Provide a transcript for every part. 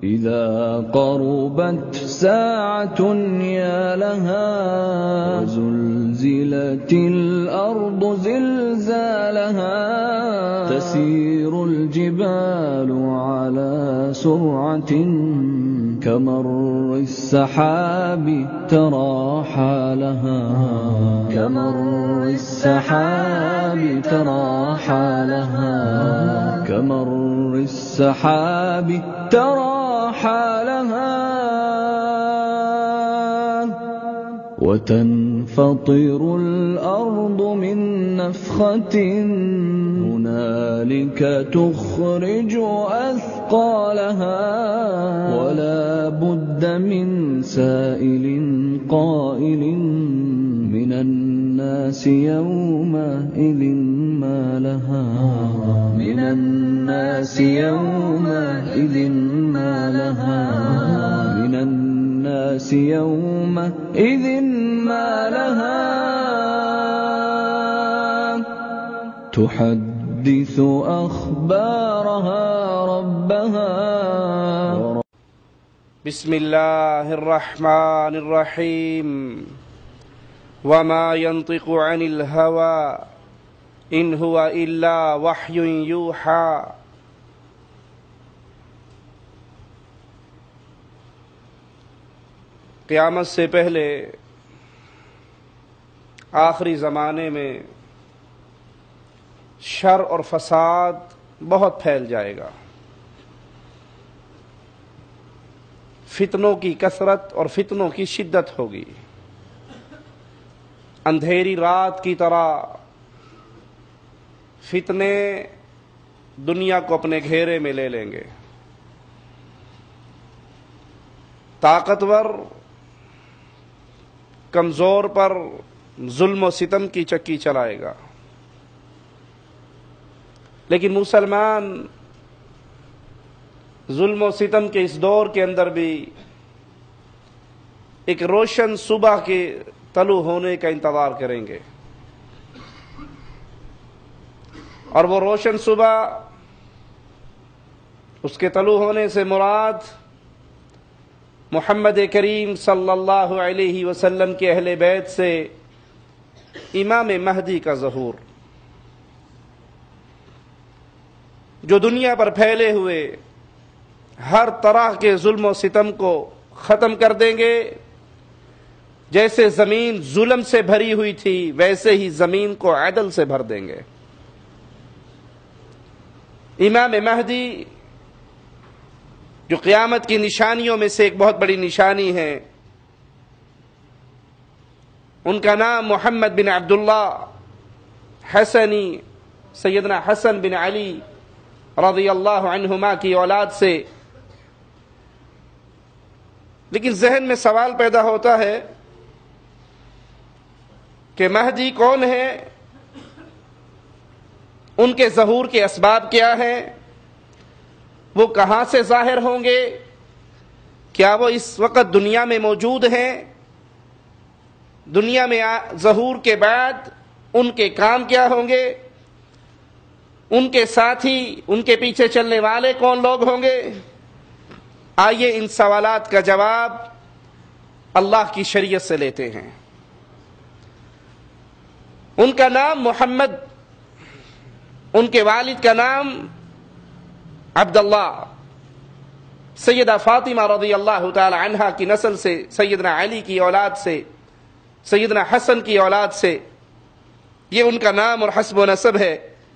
إذا قربت ساعة يا لها وزلزلت الأرض زلزالها تسير الجبال على سرعة كمر السحاب ترى حالها كمر السحاب ترى حالها كمر السحاب ترى حالها وتنفطر الأرض من نفخة هنالك تخرج أثقالها ولا بد من سائل قائل من الناس يومئذ ما لها من الناس يومئذ ما لها من الناس يومئذ ما لها تحدث أخبارها ربها. بسم الله الرحمن الرحيم. وما ينطق عن الهوى إن هو إلا وحي يوحى. قیامت سے پہلے آخری زمانے میں شر اور فساد بہت پھیل جائے گا. فتنوں کی کثرت اور فتنوں کی شدت ہوگی. اندھیری رات کی طرح فتنے دنیا کو اپنے گھیرے میں لے لیں گے. طاقتور کمزور پر ظلم و ستم کی چکی چلائے گا. لیکن مسلمان ظلم و ستم کے اس دور کے اندر بھی ایک روشن صبح کے طلوع ہونے کا انتظار کریں گے. اور وہ روشن صبح، اس کے طلوع ہونے سے مراد محمد کریم صلی اللہ علیہ وسلم کے اہل بیت سے امام مہدی کا ظہور، جو دنیا پر پھیلے ہوئے ہر طرح کے ظلم و ستم کو ختم کر دیں گے. جیسے زمین ظلم سے بھری ہوئی تھی ویسے ہی زمین کو عدل سے بھر دیں گے. امام مہدی جو قیامت کی نشانیوں میں سے ایک بہت بڑی نشانی ہے، ان کا نام محمد بن عبداللہ حسنی، سیدنا حسن بن علی رضی اللہ عنہما کی اولاد سے. لیکن ذہن میں سوال پیدا ہوتا ہے کہ مہدی کون ہے، ان کے ظہور کے اسباب کیا ہیں، وہ کہاں سے ظاہر ہوں گے، کیا وہ اس وقت دنیا میں موجود ہیں، دنیا میں ظہور کے بعد ان کے کام کیا ہوں گے، ان کے ساتھی، ان کے پیچھے چلنے والے کون لوگ ہوں گے. آئیے ان سوالات کا جواب اللہ کی شریعت سے لیتے ہیں. ان کا نام محمد، ان کے والد کا نام عبداللہ، سیدہ فاطمہ رضی اللہ تعالی عنہا کی نسل سے، سیدنا علی کی اولاد سے، سیدنا حسن کی اولاد سے، یہ ان کا نام اور حسب و نسب ہے.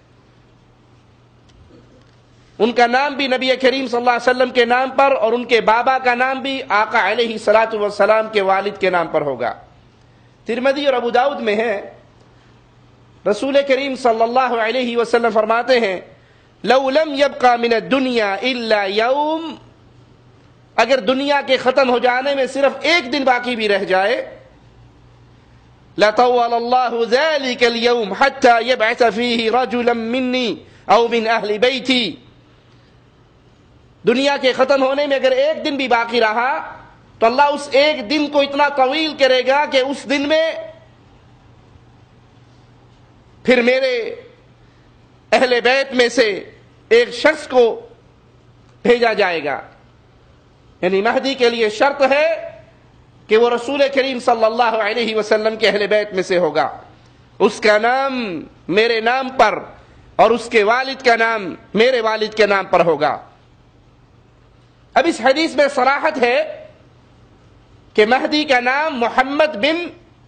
ان کا نام بھی نبی کریم صلی اللہ علیہ وسلم کے نام پر، اور ان کے بابا کا نام بھی آقا علیہ الصلوۃ والسلام کے والد کے نام پر ہوگا. ترمذی اور ابو داؤد میں ہے، رسول کریم صلی اللہ علیہ وسلم فرماتے ہیں لو لم يبقى من الدنيا الا يوم، اگر دنیا کے ختم ہو جانے میں صرف ایک دن باقی بھی رہ جائے، لطول الله ذلك اليوم حتى يبعث فيه رجلا مني او من اهل بيتي. دنیا کے ختم ہونے میں اگر ایک دن بھی باقی رہا تو اللہ اس ایک دن کو اتنا طویل کرے گا کہ اس دن میں پھر میرے اہل بیت میں سے ایک شخص کو بھیجا جائے گا. یعنی مہدی کے لیے شرط ہے کہ وہ رسول کریم صلی اللہ علیہ وسلم کے اہل بیت میں سے ہوگا، اس کا نام میرے نام پر اور اس کے والد کا نام میرے والد کے نام پر ہوگا۔ اب اس حدیث میں صراحت ہے کہ مہدی کا نام محمد بن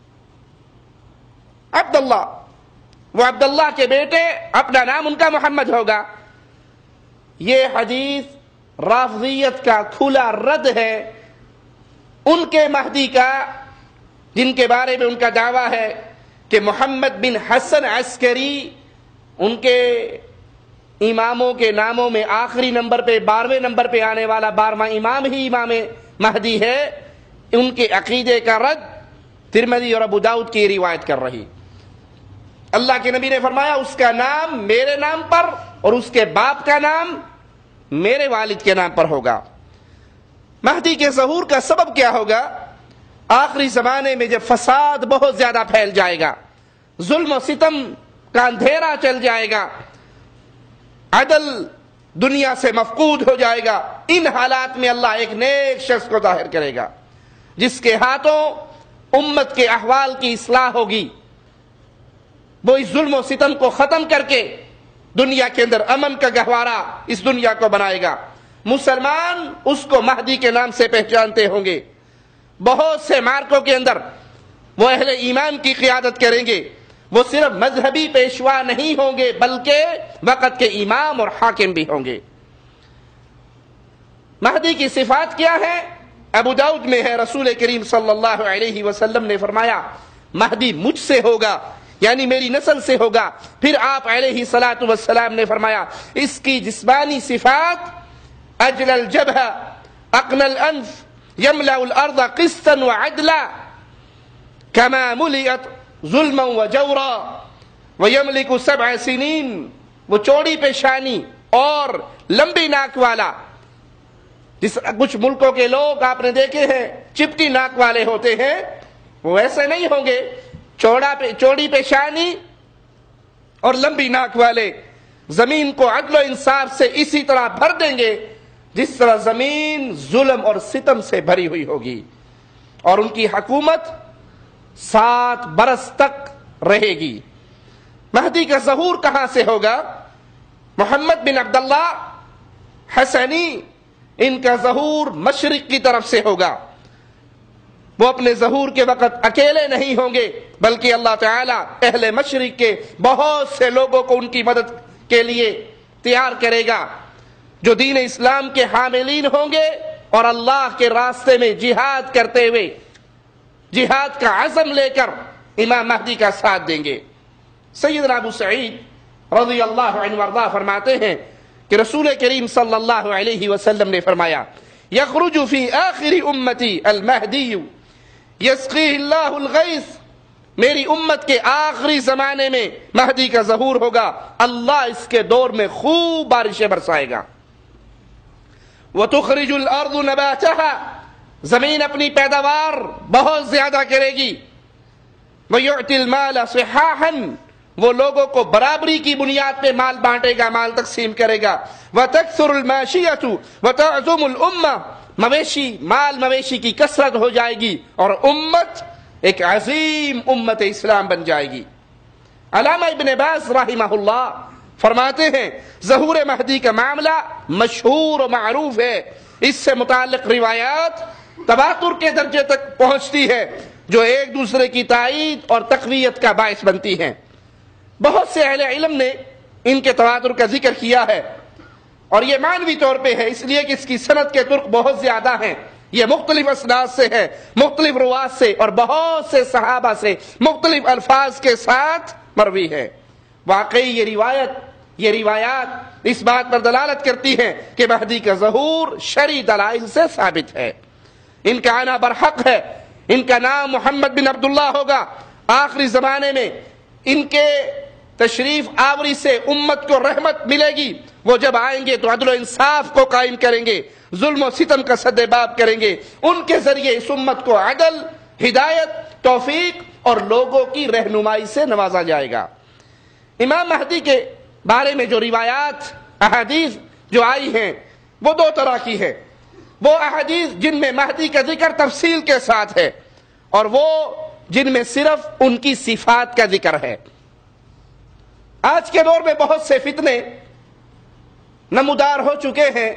عبداللہ، وہ عبداللہ کے بیٹے، اپنا نام ان کا محمد ہوگا۔ یہ حدیث رافضیت کا کھلا رد ہے ان کے مہدی کا، جن کے بارے میں ان کا دعویٰ ہے کہ محمد بن حسن عسکری ان کے اماموں کے ناموں میں آخری نمبر پہ 12ویں نمبر پہ آنے والا 12واں امام ہی امام مہدی ہے۔ ان کے عقیدے کا رد ترمذی اور ابو داؤد کی روایت کر رہی۔ اللہ کے نبی نے فرمایا اس کا نام میرے نام پر اور اس کے باپ کا نام میرے والد کے نام پر ہوگا۔ مہدی کے ظہور کا سبب کیا ہوگا؟ آخری زمانے میں جب فساد بہت زیادہ پھیل جائے گا، ظلم و ستم کا اندھیرا چل جائے گا، عدل دنیا سے مفقود ہو جائے گا، ان حالات میں اللہ ایک نیک شخص کو ظاہر کرے گا جس کے ہاتھوں امت کے احوال کی اصلاح ہوگی۔ وہ اس ظلم و ستم کو ختم کر کے دنیا کے اندر امن کا گہوارہ اس دنیا کو بنائے گا۔ مسلمان اس کو مہدی کے نام سے پہچانتے ہوں گے۔ بہت سے مارکوں کے اندر وہ اہل ایمان کی قیادت کریں گے۔ وہ صرف مذہبی پیشوا نہیں ہوں گے بلکہ وقت کے امام اور حاکم بھی ہوں گے۔ مہدی کی صفات کیا ہے؟ ابو داؤد میں ہے، رسول کریم صلی اللہ علیہ وسلم نے فرمایا مہدی مجھ سے ہوگا، یعنی میری نسل سے ہوگا۔ پھر آپ علیہ الصلاۃ والسلام نے فرمایا اس کی جسمانی صفات اجل الجبہ اقن الانف یملأ الارض قسطا وعدلا کما ملئت ظلما وجورا ویملک 7 سنین، وہ چوڑی پیشانی اور لمبی ناک والا۔ جس کچھ ملکوں کے لوگ آپ نے دیکھے ہیں چپٹی ناک والے ہوتے ہیں، وہ ایسے نہیں ہوں گے، چوڑی پیشانی اور لمبی ناک والے۔ زمین کو عدل و انصاف سے اسی طرح بھر دیں گے جس طرح زمین ظلم اور ستم سے بھری ہوئی ہوگی، اور ان کی حکومت 7 برس تک رہے گی۔ مہدی کا ظہور کہاں سے ہوگا؟ محمد بن عبداللہ حسنی، ان کا ظہور مشرق کی طرف سے ہوگا۔ وہ اپنے ظہور کے وقت اکیلے نہیں ہوں گے بلکہ اللہ تعالیٰ اہل مشرق کے بہت سے لوگوں کو ان کی مدد کے لیے تیار کرے گا جو دین اسلام کے حاملین ہوں گے اور اللہ کے راستے میں جہاد کرتے ہوئے، جہاد کا عزم لے کر امام مہدی کا ساتھ دیں گے۔ سیدنا ابو سعید رضی اللہ عنہ وارضہ فرماتے ہیں کہ رسول کریم صلی اللہ علیہ وسلم نے فرمایا یخرج فی آخر امتی المہدی یسقیہ اللہ الغیث، میری امت کے آخری زمانے میں مہدی کا ظہور ہوگا، اللہ اس کے دور میں خوب بارشیں برسائے گا۔ وتخرج الارض نباتها، زمین اپنی پیداوار بہت زیادہ کرے گی۔ ویعطی المال صحاحا، وہ لوگوں کو برابری کی بنیاد پہ مال بانٹے گا، مال تقسیم کرے گا۔ وتکثر الماشیۃ وتعظم الامہ، مال مویشی کی کثرت ہو جائے گی اور امت ایک عظیم امت اسلام بن جائے گی۔ علامہ ابن باز رحمہ اللہ فرماتے ہیں ظہور مہدی کا معاملہ مشہور و معروف ہے، اس سے متعلق روایات تواتر کے درجے تک پہنچتی ہے جو ایک دوسرے کی تائید اور تقویت کا باعث بنتی ہیں۔ بہت سے اہل علم نے ان کے تواتر کا ذکر کیا ہے، اور یہ معنوی طور پہ ہے اس لیے کہ اس کی سند کے طرق بہت زیادہ ہیں، یہ مختلف اسناد سے ہے، مختلف روات سے اور بہت سے صحابہ سے مختلف الفاظ کے ساتھ مروی ہے۔ واقعی یہ روایات اس بات پر دلالت کرتی ہیں کہ مہدی کا ظہور شرعی دلائل سے ثابت ہے، ان کا آنا برحق ہے، ان کا نام محمد بن عبداللہ ہوگا۔ آخری زمانے میں ان کے تشریف آوری سے امت کو رحمت ملے گی، وہ جب آئیں گے تو عدل و انصاف کو قائم کریں گے، ظلم و ستم کا سد باب کریں گے، ان کے ذریعے اس امت کو عدل، ہدایت، توفیق اور لوگوں کی رہنمائی سے نوازا جائے گا۔ امام مہدی کے بارے میں جو روایات احادیث جو آئی ہیں وہ 2 طرح کی ہے۔ وہ احادیث جن میں مہدی کا ذکر تفصیل کے ساتھ ہے، اور وہ جن میں صرف ان کی صفات کا ذکر ہے۔ آج کے دور میں بہت سے فتنے نمودار ہو چکے ہیں،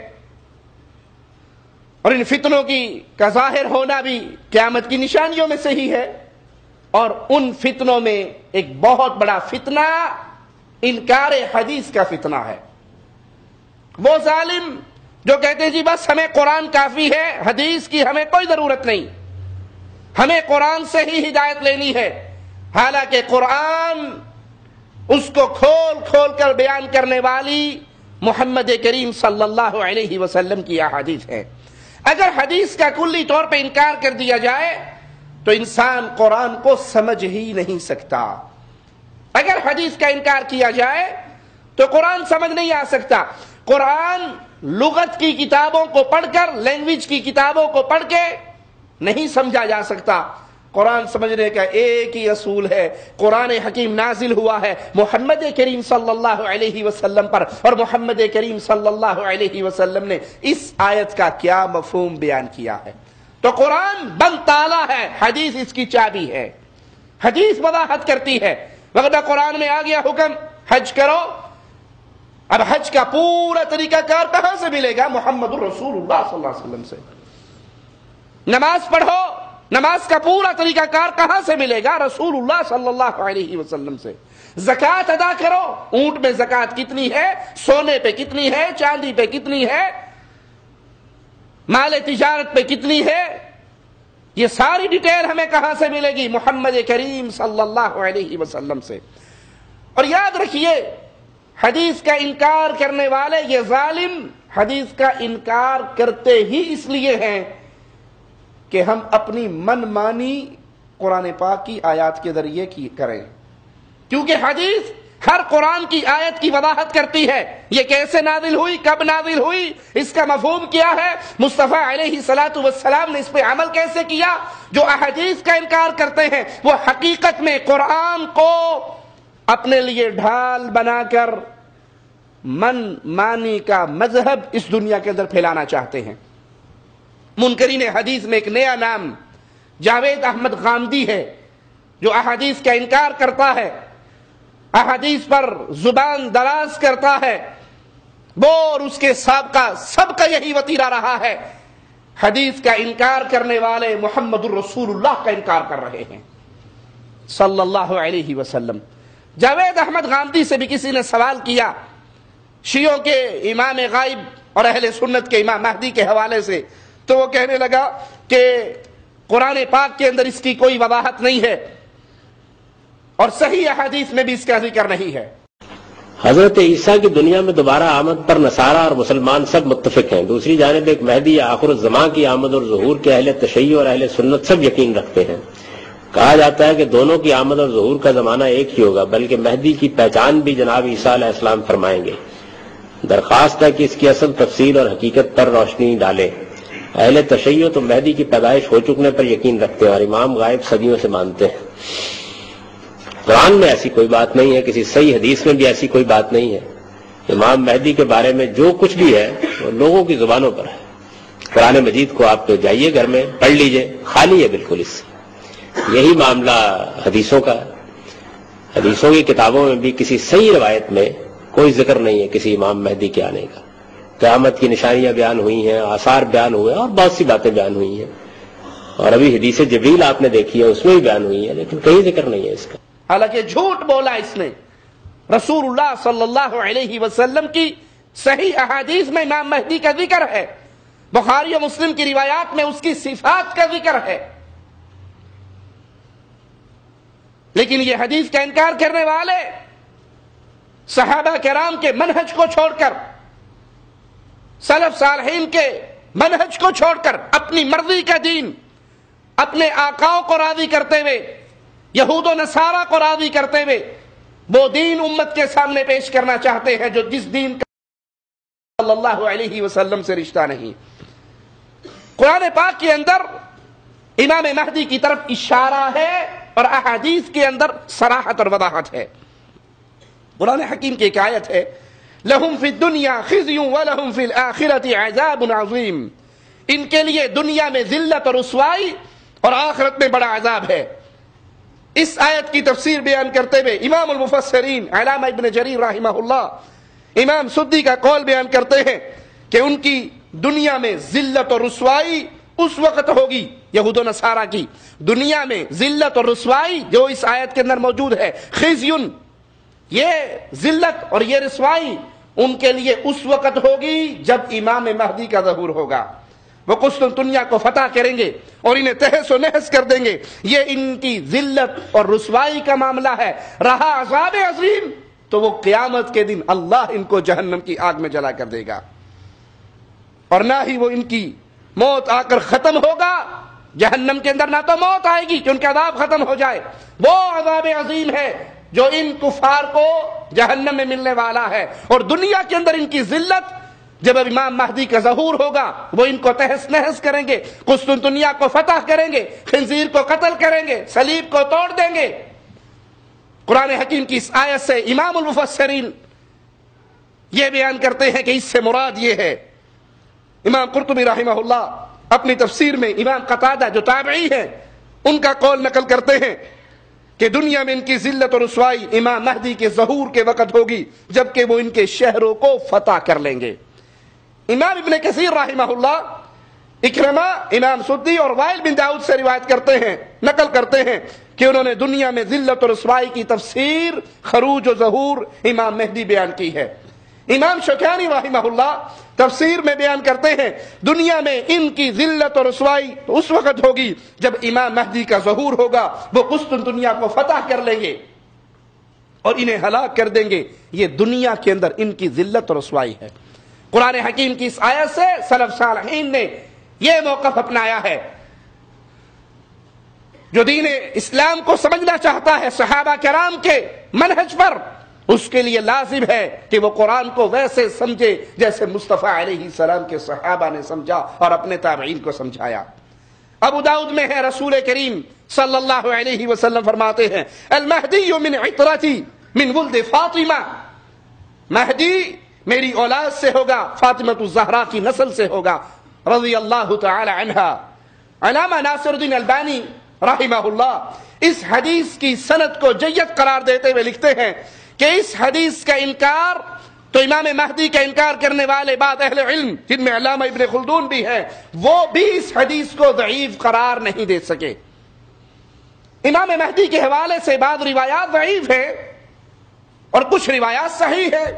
اور ان فتنوں کا ظاہر ہونا بھی قیامت کی نشانیوں میں سے ہی ہے، اور ان فتنوں میں ایک بہت بڑا فتنہ انکار حدیث کا فتنہ ہے۔ وہ ظالم جو کہتے ہیں جی بس ہمیں قرآن کافی ہے، حدیث کی ہمیں کوئی ضرورت نہیں، ہمیں قرآن سے ہی ہدایت لینی ہے، حالانکہ قرآن اس کو کھول کھول کر بیان کرنے والی محمد کریم صلی اللہ علیہ وسلم کی احادیث ہے۔ اگر حدیث کا کلی طور پہ انکار کر دیا جائے تو انسان قرآن کو سمجھ ہی نہیں سکتا۔ اگر حدیث کا انکار کیا جائے تو قرآن سمجھ نہیں آ سکتا۔ قرآن لغت کی کتابوں کو پڑھ کر، لینگویج کی کتابوں کو پڑھ کے نہیں سمجھا جا سکتا۔ قرآن سمجھنے کا ایک ہی اصول ہے، قرآن حکیم نازل ہوا ہے محمد کریم صلی اللہ علیہ وسلم پر، اور محمد کریم صلی اللہ علیہ وسلم نے اس آیت کا کیا مفہوم بیان کیا ہے۔ تو قرآن بند تالا ہے، حدیث اس کی چابی ہے، حدیث وضاحت کرتی ہے۔ وقت قرآن میں آ گیا حکم حج کرو، اب حج کا پورا طریقہ کار کہاں سے ملے گا؟ محمد الرسول اللہ صلی اللہ علیہ وسلم سے۔ نماز پڑھو، نماز کا پورا طریقہ کار کہاں سے ملے گا؟ رسول اللہ صلی اللہ علیہ وسلم سے۔ زکوٰۃ ادا کرو، اونٹ میں زکوٰۃ کتنی ہے، سونے پہ کتنی ہے، چاندی پہ کتنی ہے، مال تجارت پہ کتنی ہے، یہ ساری ڈیٹیل ہمیں کہاں سے ملے گی؟ محمد کریم صلی اللہ علیہ وسلم سے۔ اور یاد رکھیے، حدیث کا انکار کرنے والے یہ ظالم حدیث کا انکار کرتے ہی اس لیے ہیں کہ ہم اپنی من مانی قرآن پاک کی آیات کے ذریعے کی کریں، کیونکہ حدیث ہر قرآن کی آیت کی وضاحت کرتی ہے، یہ کیسے نازل ہوئی، کب نازل ہوئی، اس کا مفہوم کیا ہے، مصطفیٰ علیہ الصلوۃ والسلام نے اس پہ عمل کیسے کیا۔ جو احادیث کا انکار کرتے ہیں وہ حقیقت میں قرآن کو اپنے لیے ڈھال بنا کر من مانی کا مذہب اس دنیا کے اندر پھیلانا چاہتے ہیں۔ منکرین حدیث میں ایک نیا نام جاوید احمد غامدی ہے، جو احادیث کا انکار کرتا ہے، احادیث پر زبان دراز کرتا ہے، وہ اور اس کے سابقہ سب کا یہی وتیرہ رہا ہے، حدیث کا انکار کرنے والے محمد الرسول اللہ کا انکار کر رہے ہیں صلی اللہ علیہ وسلم۔ جاوید احمد غامدی سے بھی کسی نے سوال کیا شیعوں کے امام غائب اور اہل سنت کے امام مہدی کے حوالے سے، تو وہ کہنے لگا کہ قرآن پاک کے اندر اس کی کوئی وضاحت نہیں ہے، اور صحیح احادیث میں بھی اس کا ذکر نہیں ہے۔ حضرت عیسیٰ کی دنیا میں دوبارہ آمد پر نصارہ اور مسلمان سب متفق ہیں، دوسری جانب ایک مہدی یا آخر الزماں کی آمد اور ظہور کے اہل تشیع اور اہل سنت سب یقین رکھتے ہیں۔ کہا جاتا ہے کہ دونوں کی آمد اور ظہور کا زمانہ ایک ہی ہوگا، بلکہ مہدی کی پہچان بھی جناب عیسیٰ علیہ السلام فرمائیں گے۔ درخواست ہے کہ اس کی اصل تفصیل اور حقیقت پر روشنی ڈالے۔ اہل تشیع تو مہدی کی پیدائش ہو چکنے پر یقین رکھتے ہیں اور امام غائب صدیوں سے مانتے ہیں۔ قرآن میں ایسی کوئی بات نہیں ہے، کسی صحیح حدیث میں بھی ایسی کوئی بات نہیں ہے۔ امام مہدی کے بارے میں جو کچھ بھی ہے وہ لوگوں کی زبانوں پر ہے۔ قرآن مجید کو آپ تو جائیے گھر میں پڑھ لیجئے، خالی ہے بالکل اس سے۔ یہی معاملہ حدیثوں کا ہے۔ حدیثوں کی کتابوں میں بھی کسی صحیح روایت میں کوئی ذکر نہیں ہے کسی امام مہدی کے آنے کا۔ قیامت کی نشانیاں بیان ہوئی ہیں، آثار بیان ہوئے اور بہت سی باتیں بیان ہوئی ہیں، اور ابھی حدیث جبریل آپ نے دیکھی ہے اس میں بھی بیان ہوئی ہے، لیکن کہیں ذکر نہیں ہے اس کا۔ حالانکہ جھوٹ بولا اس نے۔ رسول اللہ صلی اللہ علیہ وسلم کی صحیح احادیث میں امام مہدی کا ذکر ہے، بخاری و مسلم کی روایات میں اس کی صفات کا ذکر ہے، لیکن یہ حدیث کا انکار کرنے والے صحابہ کرام کے منہج کو چھوڑ کر، سلف صالحین کے منہج کو چھوڑ کر، اپنی مرضی کا دین، اپنے آقاؤں کو راضی کرتے ہوئے، یہود و نصارہ کو راضی کرتے ہوئے وہ دین امت کے سامنے پیش کرنا چاہتے ہیں جو جس دین کا صلی اللہ علیہ وسلم سے رشتہ نہیں۔ قرآن پاک کے اندر امام مہدی کی طرف اشارہ ہے اور احادیث کے اندر صراحت اور وضاحت ہے۔ قرآن حکیم کی ایک آیت ہے، لَهُمْ فِي الدُّنْيَا خِزْيٌ وَلَهُمْ فِي الْآخِرَةِ عَذَابٌ عَظِيمٌ ان کے لیے دنیا میں ذلت اور رسوائی اور آخرت میں بڑا عذاب ہے۔ اس آیت کی تفسیر بیان کرتے ہوئے امام المفسرین علامہ ابن جریر رحمہ اللہ امام سدی کا قول بیان کرتے ہیں کہ ان کی دنیا میں ذلت اور رسوائی اس وقت ہوگی، یہود و نصارہ کی دنیا میں ذلت اور رسوائی جو اس آیت کے اندر موجود ہے، خزیون، یہ ذلت اور یہ رسوائی ان کے لیے اس وقت ہوگی جب امام مہدی کا ظہور ہوگا۔ وہ قسطنطنیہ کو فتح کریں گے اور انہیں تہس و نہس کر دیں گے۔ یہ ان کی ذلت اور رسوائی کا معاملہ ہے۔ رہا عذاب عظیم تو وہ قیامت کے دن اللہ ان کو جہنم کی آگ میں جلا کر دے گا، اور نہ ہی وہ ان کی موت آ کر ختم ہوگا۔ جہنم کے اندر نہ تو موت آئے گی کہ ان کا عذاب ختم ہو جائے، وہ عذاب عظیم ہے جو ان کفار کو جہنم میں ملنے والا ہے، اور دنیا کے اندر ان کی ذلت جب اب امام مہدی کا ظہور ہوگا وہ ان کو تہس نہس کریں گے، قسطنطنیہ کو فتح کریں گے، خنزیر کو قتل کریں گے، صلیب کو توڑ دیں گے۔ قرآن حکیم کی اس آیت سے امام المفسرین یہ بیان کرتے ہیں کہ اس سے مراد یہ ہے۔ امام قرطبی رحمہ اللہ اپنی تفسیر میں امام قتادہ جو تابعی ہیں ان کا قول نقل کرتے ہیں کہ دنیا میں ان کی ذلت اور رسوائی امام مہدی کے ظہور کے وقت ہوگی جبکہ وہ ان کے شہروں کو فتح کر لیں گے۔ امام ابن کثیر رحمہ اللہ اکرمہ، امام سدی اور وائل بن داؤد سے روایت کرتے ہیں، نقل کرتے ہیں کہ انہوں نے دنیا میں ذلت اور رسوائی کی تفسیر خروج و ظہور امام مہدی بیان کی ہے۔ امام شوکانی رحمہ اللہ تفسیر میں بیان کرتے ہیں دنیا میں ان کی ذلت اور رسوائی اس وقت ہوگی جب امام مہدی کا ظہور ہوگا، وہ قسطنطنیہ کو فتح کر لیں گے اور انہیں ہلاک کر دیں گے۔ یہ دنیا کے اندر ان کی ذلت اور رسوائی ہے۔ قرآن حکیم کی اس آیت سے سلف صالحین نے یہ موقف اپنایا ہے۔ جو دین اسلام کو سمجھنا چاہتا ہے صحابہ کرام کے منہج پر، اس کے لیے لازم ہے کہ وہ قرآن کو ویسے سمجھے جیسے مصطفیٰ علیہ السلام کے صحابہ نے سمجھا اور اپنے تابعین کو سمجھایا۔ ابو داؤد میں ہے رسول کریم صلی اللہ علیہ وسلم فرماتے ہیں المہدی من عطرتی من ولد فاطمہ، مہدی میری اولاد سے ہوگا، فاطمہ الزہرا کی نسل سے ہوگا رضی اللہ تعالی عنہا۔ علامہ ناصر الدین البانی رحمہ اللہ اس حدیث کی سند کو جید قرار دیتے ہوئے لکھتے ہیں کہ اس حدیث کا انکار تو امام مہدی کا انکار کرنے والے بعض اہل علم جن میں علامہ ابن خلدون بھی ہیں، وہ بھی اس حدیث کو ضعیف قرار نہیں دے سکے۔ امام مہدی کے حوالے سے بعض روایات ضعیف ہیں اور کچھ روایات صحیح ہیں۔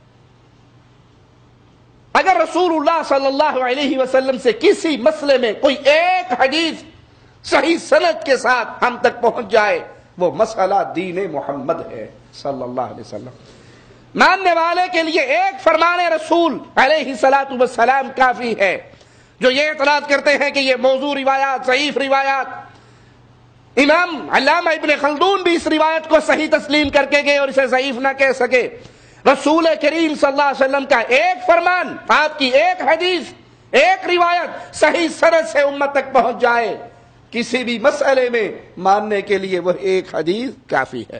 اگر رسول اللہ صلی اللہ علیہ وسلم سے کسی مسئلے میں کوئی ایک حدیث صحیح سند کے ساتھ ہم تک پہنچ جائے، وہ مسئلہ دین محمد ہے صلی اللہ علیہ وسلم۔ ماننے والے کے لیے ایک فرمان رسول علیہ الصلوۃ والسلام کافی ہے۔ جو یہ اعتراض کرتے ہیں کہ یہ موضوع روایات، ضعیف روایات، امام علامہ ابن خلدون بھی اس روایت کو صحیح تسلیم کر کے گئے اور اسے ضعیف نہ کہہ سکے۔ رسول کریم صلی اللہ علیہ وسلم کا ایک فرمان، آپ کی ایک حدیث، ایک روایت صحیح سند سے امت تک پہنچ جائے، کسی بھی مسئلے میں ماننے کے لیے وہ ایک حدیث کافی ہے۔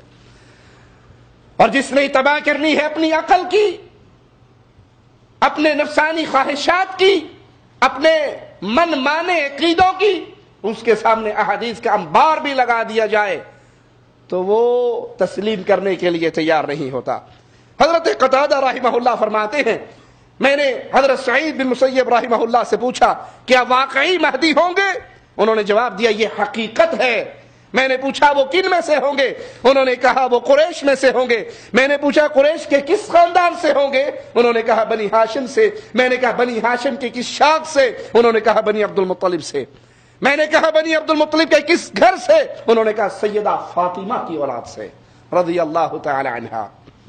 اور جس نے تباہ کرنی ہے اپنی عقل کی، اپنے نفسانی خواہشات کی، اپنے من مانے عقیدوں کی، اس کے سامنے احادیث کا انبار بھی لگا دیا جائے تو وہ تسلیم کرنے کے لیے تیار نہیں ہوتا۔ حضرت قتادہ رحمہ اللہ فرماتے ہیں میں نے حضرت سعید بن مسیب رحمہ اللہ سے پوچھا کیا واقعی مہدی ہوں گے؟ انہوں نے جواب دیا یہ حقیقت ہے۔ میں نے پوچھا وہ کن میں سے ہوں گے؟ انہوں نے کہا وہ قریش میں سے ہوں گے۔ میں نے پوچھا قریش کے کس خاندان سے ہوں گے؟ انہوں نے کہا بنی ہاشم سے۔ میں نے کہا بنی ہاشم کے کس شاخ سے؟ انہوں نے کہا بنی عبد المطلب سے۔ میں نے کہا بنی عبد المطلب کے کس گھر سے؟ انہوں نے کہا سیدہ فاطمہ کی اولاد سے رضی اللہ تعالی عنہا۔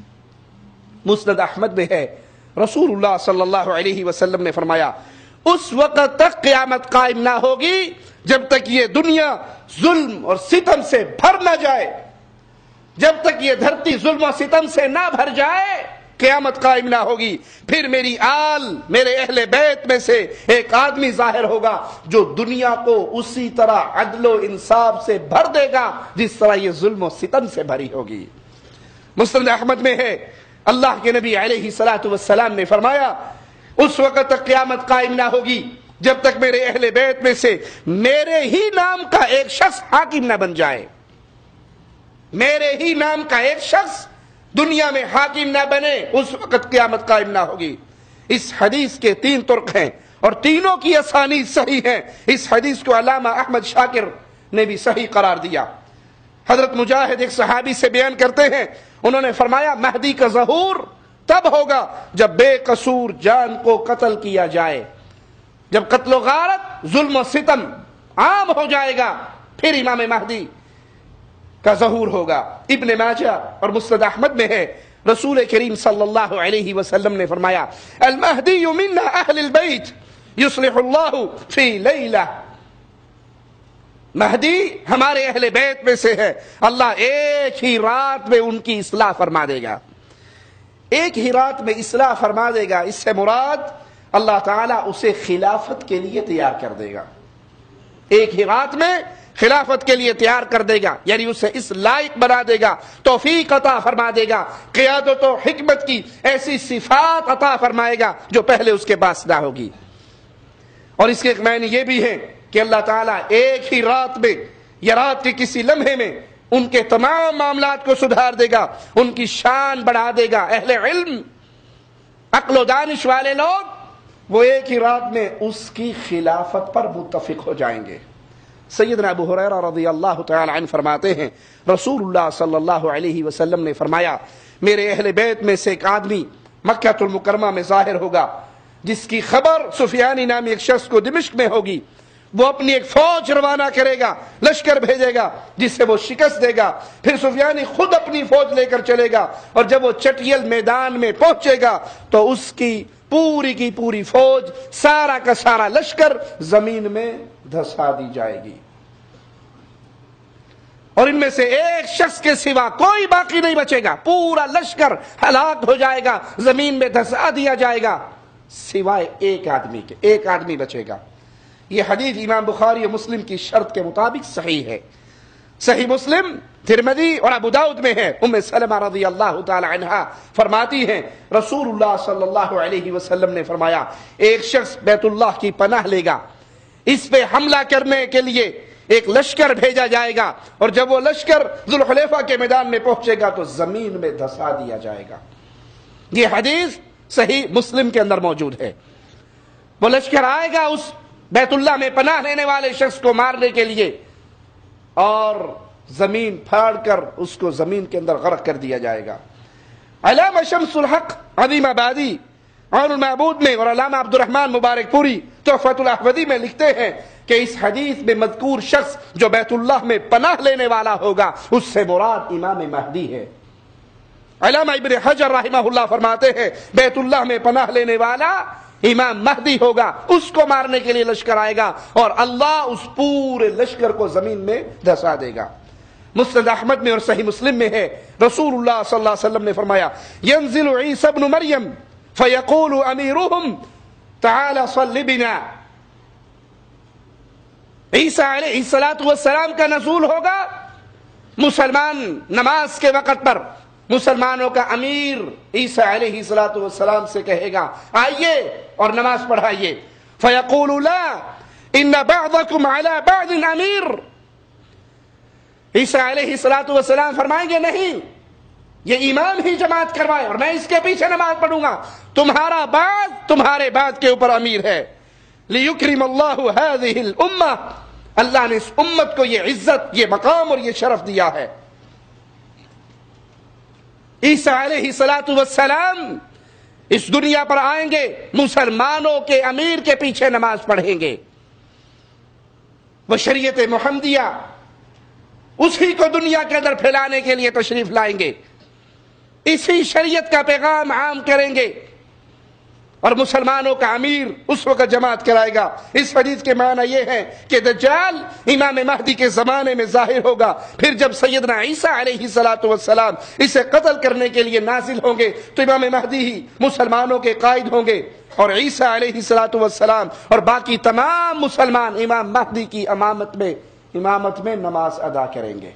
مسند احمد میں ہے رسول اللہ صلی اللہ علیہ وسلم نے فرمایا اس وقت تک قیامت قائم نہ ہوگی جب تک یہ دنیا ظلم اور ستم سے بھر نہ جائے، جب تک یہ دھرتی ظلم و ستم سے نہ بھر جائے قیامت قائم نہ ہوگی۔ پھر میری آل، میرے اہل بیت میں سے ایک آدمی ظاہر ہوگا جو دنیا کو اسی طرح عدل و انصاف سے بھر دے گا جس طرح یہ ظلم و ستم سے بھری ہوگی۔ مسند احمد میں ہے اللہ کے نبی علیہ الصلوۃ والسلام نے فرمایا اس وقت تک قیامت قائم نہ ہوگی جب تک میرے اہل بیت میں سے میرے ہی نام کا ایک شخص حاکم نہ بن جائے، میرے ہی نام کا ایک شخص دنیا میں حاکم نہ بنے، اس وقت قیامت قائم نہ ہوگی۔ اس حدیث کے 3 طرق ہیں اور تینوں کی اسانید صحیح ہیں۔ اس حدیث کو علامہ احمد شاکر نے بھی صحیح قرار دیا۔ حضرت مجاہد ایک صحابی سے بیان کرتے ہیں، انہوں نے فرمایا مہدی کا ظہور تب ہوگا جب بے قصور جان کو قتل کیا جائے، جب قتل و غارت ظلم و ستم عام ہو جائے گا، پھر امام مہدی کا ظہور ہوگا۔ ابن ماجہ اور مسند احمد میں ہے، رسول کریم صلی اللہ علیہ وسلم نے فرمایا المہدی من اہل البیت یصلح اللہ فی لیلہ، مہدی ہمارے اہل بیت میں سے ہے، اللہ ایک ہی رات میں ان کی اصلاح فرما دے گا، ایک ہی رات میں اصلاح فرما دے گا۔ اس سے مراد اللہ تعالیٰ اسے خلافت کے لیے تیار کر دے گا، ایک ہی رات میں خلافت کے لیے تیار کر دے گا، یعنی اسے اس لائق بنا دے گا، توفیق عطا فرما دے گا، قیادت و حکمت کی ایسی صفات عطا فرمائے گا جو پہلے اس کے پاس نہ ہوگی۔ اور اس کے ایک معنی یہ بھی ہے کہ اللہ تعالیٰ ایک ہی رات میں یا رات کے کسی لمحے میں ان کے تمام معاملات کو سدھار دے گا، ان کی شان بڑھا دے گا۔ اہل علم، عقل و دانش والے لوگ وہ ایک ہی رات میں اس کی خلافت پر متفق ہو جائیں گے۔ سیدنا ابو ہریرہ رضی اللہ تعالی عنہ فرماتے ہیں رسول اللہ صلی اللہ علیہ وسلم نے فرمایا میرے اہل بیت میں سے ایک آدمی مکہ المکرمہ میں ظاہر ہوگا جس کی خبر سفیانی نامی ایک شخص کو دمشق میں ہوگی، وہ اپنی ایک فوج روانہ کرے گا، لشکر بھیجے گا جس سے وہ شکست دے گا، پھر سفیانی خود اپنی فوج لے کر چلے گا، اور جب وہ چٹیل میدان میں پہنچے گا تو اس کی پوری فوج، سارا کا سارا لشکر زمین میں دھسا دی جائے گی، اور ان میں سے ایک شخص کے سوا کوئی باقی نہیں بچے گا، پورا لشکر ہلاک ہو جائے گا، زمین میں دھسا دیا جائے گا، سوائے ایک آدمی کے، ایک آدمی بچے گا۔ یہ حدیث امام بخاری اور مسلم کی شرط کے مطابق صحیح ہے۔ صحیح مسلم، ترمذی اور ابو داؤد میں ہے۔ ام سلمہ رضی اللہ تعالی عنہا فرماتی ہیں رسول اللہ صلی اللہ علیہ وسلم نے فرمایا ایک شخص بیت اللہ کی پناہ لے گا، اس پہ حملہ کرنے کے لیے ایک لشکر بھیجا جائے گا، اور جب وہ لشکر ذوالحلیفہ کے میدان میں پہنچے گا تو زمین میں دھسا دیا جائے گا۔ یہ حدیث صحیح مسلم کے اندر موجود ہے۔ وہ لشکر آئے گا اس بیت اللہ میں پناہ لینے والے شخص کو مارنے کے لیے، اور زمین پھاڑ کر اس کو زمین کے اندر غرق کر دیا جائے گا۔ علامہ شمس الحق عظیم آبادی عون المعبود میں اور علامہ عبد الرحمن مبارک پوری تحفۃ الاحوذی میں لکھتے ہیں کہ اس حدیث میں مذکور شخص جو بیت اللہ میں پناہ لینے والا ہوگا اس سے مراد امام مہدی ہے۔ علامہ ابن حجر رحمہ اللہ فرماتے ہیں بیت اللہ میں پناہ لینے والا امام مہدی ہوگا، اس کو مارنے کے لیے لشکر آئے گا اور اللہ اس پورے لشکر کو زمین میں دھسا دے گا۔ مسند احمد میں اور صحیح مسلم میں ہے رسول اللہ صلی اللہ علیہ وسلم نے فرمایا ينزل عیسی ابن مریم فیقول امیرهم تعال صل بنا، عیسیٰ علیہ السلام کا نزول ہوگا، مسلمان نماز کے وقت پر مسلمانوں کا امیر عیسیٰ علیہ السلام سے کہے گا آئیے اور نماز پڑھائیے، فیقول لا ان بعضکم علی بعض امیر، عیسیٰ علیہ السلام فرمائیں گے نہیں، یہ امام ہی جماعت کروائے اور میں اس کے پیچھے نماز پڑھوں گا، تمہارا بعض تمہارے بعض کے اوپر امیر ہے۔ لیکرم اللہ هذه الامہ، اللہ نے اس امت کو یہ عزت، یہ مقام اور یہ شرف دیا ہے۔ عیسیٰ علیہ السلام اس دنیا پر آئیں گے، مسلمانوں کے امیر کے پیچھے نماز پڑھیں گے، وہ شریعت محمدیہ اسی کو دنیا کے اندر پھیلانے کے لیے تشریف لائیں گے، اسی شریعت کا پیغام عام کریں گے، اور مسلمانوں کا امیر اس وقت جماعت کرائے گا۔ اس حدیث کے معنی یہ ہے کہ دجال امام مہدی کے زمانے میں ظاہر ہوگا، پھر جب سیدنا عیسیٰ علیہ السلام اسے قتل کرنے کے لیے نازل ہوں گے تو امام مہدی ہی مسلمانوں کے قائد ہوں گے، اور عیسیٰ علیہ السلام اور باقی تمام مسلمان امام مہدی کی امامت میں نماز ادا کریں گے۔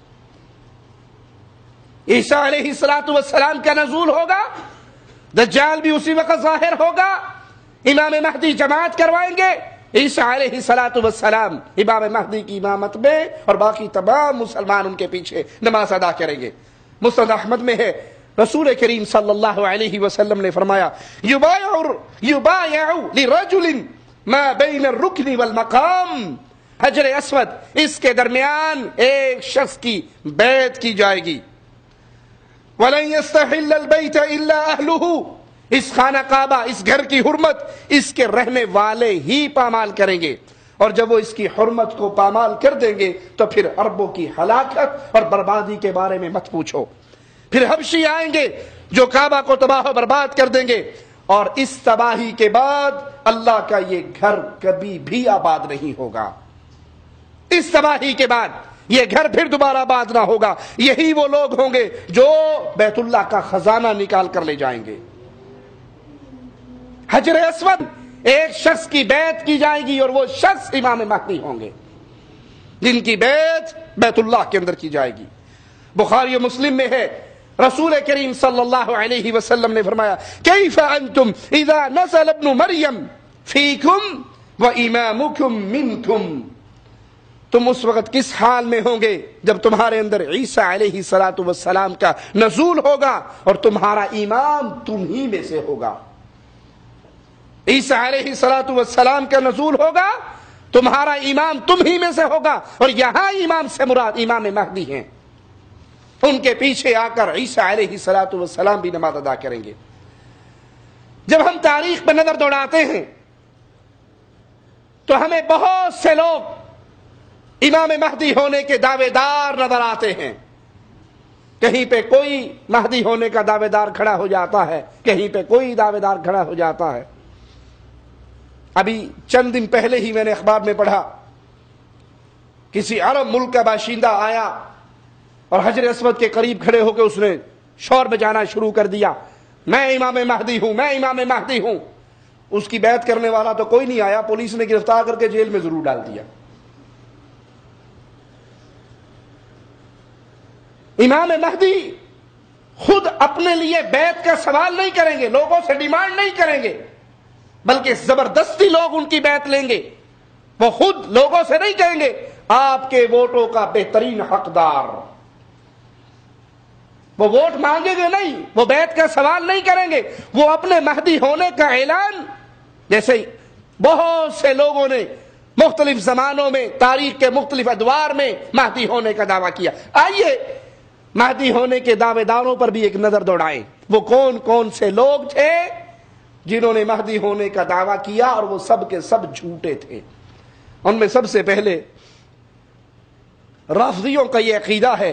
عیسیٰ علیہ السلام کا نزول ہوگا، دجال بھی اسی وقت ظاہر ہوگا، امام مہدی جماعت کروائیں گے، عیسیٰ علیہ السلام امام مہدی کی امامت میں، اور باقی تمام مسلمان ان کے پیچھے نماز ادا کریں گے۔ مسند احمد میں ہے، رسول کریم صلی اللہ علیہ وسلم نے فرمایا یبایع لرجل ما بین الرکن والمقام، حجر اسود اس کے درمیان ایک شخص کی بیعت کی جائے گی۔ وَلَن يَسْتَحِلَّ الْبَيْتَ إِلَّا أَهْلُهُ، اس خانہ کعبہ، اس گھر کی حرمت اس کے رہنے والے ہی پامال کریں گے، اور جب وہ اس کی حرمت کو پامال کر دیں گے تو پھر عربوں کی ہلاکت اور بربادی کے بارے میں مت پوچھو۔ پھر حبشی آئیں گے جو کعبہ کو تباہ و برباد کر دیں گے، اور اس تباہی کے بعد اللہ کا یہ گھر کبھی بھی آباد نہیں ہوگا۔ اس تباہی کے بعد یہ گھر پھر دوبارہ آباد نہ ہوگا۔ یہی وہ لوگ ہوں گے جو بیت اللہ کا خزانہ نکال کر لے جائیں گے۔ حجر اسود ایک شخص کی بیعت کی جائے گی، اور وہ شخص امام مہدی ہوں گے جن کی بیعت بیت اللہ کے اندر کی جائے گی۔ بخاری و مسلم میں ہے، رسول کریم صلی اللہ علیہ وسلم نے فرمایا کیف انتم اذا نزل ابن مریم فیکم و امامکم منکم، تم اس وقت کس حال میں ہوں گے جب تمہارے اندر عیسیٰ علیہ السلام کا نزول ہوگا اور تمہارا امام تم ہی میں سے ہوگا۔ عیسیٰ علیہ السلام کا نزول ہوگا، تمہارا امام تم ہی میں سے ہوگا، اور یہاں امام سے مراد امام مہدی ہیں۔ ان کے پیچھے آ کر عیسیٰ علیہ السلام بھی نماز ادا کریں گے۔ جب ہم تاریخ پر نظر دوڑاتے ہیں تو ہمیں بہت سے لوگ امام مہدی ہونے کے دعوے دار نظر آتے ہیں۔ کہیں پہ کوئی مہدی ہونے کا دعوے دار کھڑا ہو جاتا ہے، کہیں پہ کوئی دعوے دار کھڑا ہو جاتا ہے۔ ابھی چند دن پہلے ہی میں نے اخبار میں پڑھا، کسی عرب ملک کا باشندہ آیا اور حجر اسود کے قریب کھڑے ہو کے اس نے شور بجانا شروع کر دیا، میں امام مہدی ہوں، میں امام مہدی ہوں۔ اس کی بیعت کرنے والا تو کوئی نہیں آیا، پولیس نے گرفتار کر کے جیل میں ضرور ڈال دیا۔ امام مہدی خود اپنے لیے بیعت کا سوال نہیں کریں گے، لوگوں سے ڈیمانڈ نہیں کریں گے، بلکہ زبردستی لوگ ان کی بیعت لیں گے۔ وہ خود لوگوں سے نہیں کہیں گے آپ کے ووٹوں کا بہترین حقدار، وہ ووٹ مانگیں گے نہیں، وہ بیعت کا سوال نہیں کریں گے، وہ اپنے مہدی ہونے کا اعلان، جیسے بہت سے لوگوں نے مختلف زمانوں میں تاریخ کے مختلف ادوار میں مہدی ہونے کا دعویٰ کیا۔ آئیے مہدی ہونے کے دعوے داروں پر بھی ایک نظر دوڑائیں، وہ کون کون سے لوگ تھے جنہوں نے مہدی ہونے کا دعویٰ کیا، اور وہ سب کے سب جھوٹے تھے۔ ان میں سب سے پہلے رافضیوں کا یہ عقیدہ ہے،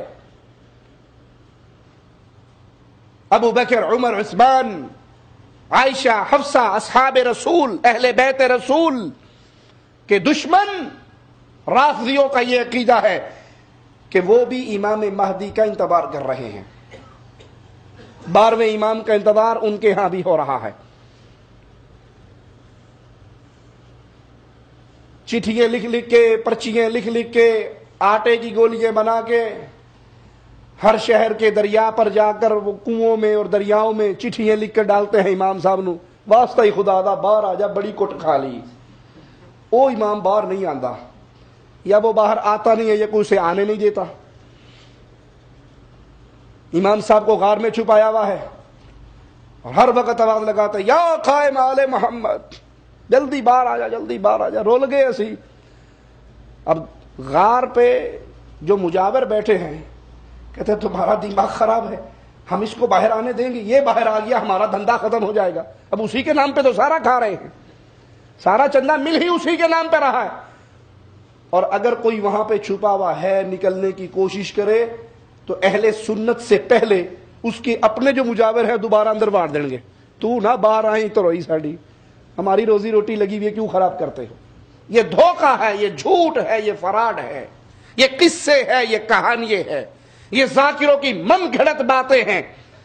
ابو بکر، عمر، عثمان، عائشہ، حفصہ، اصحاب رسول، اہل بیت رسول کے دشمن رافضیوں کا یہ عقیدہ ہے کہ وہ بھی امام مہدی کا انتظار کر رہے ہیں۔ 12ویں امام کا انتظار ان کے ہاں بھی ہو رہا ہے۔ چٹھیاں لکھ لکھ کے، پرچیاں لکھ لکھ کے، آٹے کی گولیاں بنا کے ہر شہر کے دریا پر جا کر وہ کنووں میں اور دریاؤں میں چٹھیاں لکھ کر ڈالتے ہیں امام صاحب نو، واسطہ ہی خدا دا باہر آ جا، بڑی کٹ کھا لی۔ وہ امام باہر نہیں آندا، یا وہ باہر آتا نہیں ہے یا کوئی اسے آنے نہیں دیتا۔ امام صاحب کو غار میں چھپایا ہوا ہے اور ہر وقت آواز لگاتا ہے یا قائم آل محمد، جلدی باہر آ جا، جلدی باہر آ جا۔ رول گئے اسی۔ اب غار پہ جو مجاور بیٹھے ہیں کہتے ہیں تمہارا دماغ خراب ہے، ہم اس کو باہر آنے دیں گے؟ یہ باہر آ گیا ہمارا دھندا ختم ہو جائے گا۔ اب اسی کے نام پہ تو سارا کھا رہے ہیں، سارا چندہ مل ہی اسی کے نام پہ رہا ہے۔ اور اگر کوئی وہاں پہ چھپا ہوا ہے نکلنے کی کوشش کرے تو اہل سنت سے پہلے اس کے اپنے جو مجاور ہے دوبارہ اندر باڑ دیں گے، تو نہ باہر آئی تو روئی ساڑی، ہماری روزی روٹی لگی ہوئی ہے، کیوں خراب کرتے ہو؟ یہ دھوکہ ہے، یہ جھوٹ ہے، یہ فراڈ ہے، یہ قصے ہے، یہ کہانی ہے، یہ ذاکروں کی من گھڑت باتیں ہیں۔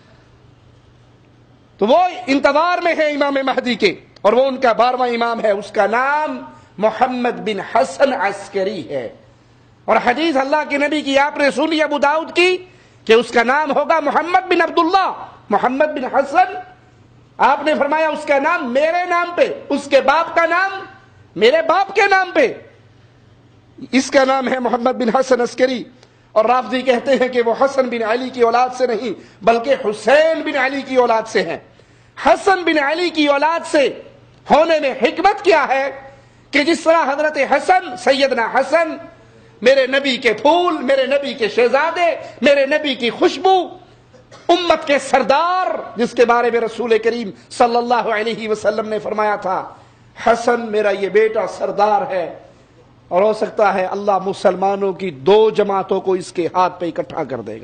تو وہ انتظار میں ہے امام مہدی کے، اور وہ ان کا 12واں امام ہے، اس کا نام محمد بن حسن عسکری ہے۔ اور حدیث اللہ کے نبی کی آپ نے سنی ابو داؤد کی کہ اس کا نام ہوگا محمد بن عبداللہ، محمد بن حسن آپ نے فرمایا اس کا نام میرے نام پہ، اس کے باپ کا نام میرے باپ کے نام پہ. اس کا نام ہے محمد بن حسن عسکری، اور رافضی کہتے ہیں کہ وہ حسن بن علی کی اولاد سے نہیں بلکہ حسین بن علی کی اولاد سے ہیں. حسن بن علی کی اولاد سے ہونے میں حکمت کیا ہے کہ جس طرح حضرت حسن، سیدنا حسن میرے نبی کے پھول، میرے نبی کے شہزادے، میرے نبی کی خوشبو، امت کے سردار، جس کے بارے میں رسول کریم صلی اللہ علیہ وسلم نے فرمایا تھا حسن میرا یہ بیٹا سردار ہے، اور ہو سکتا ہے اللہ مسلمانوں کی 2 جماعتوں کو اس کے ہاتھ پہ اکٹھا کر دے گا.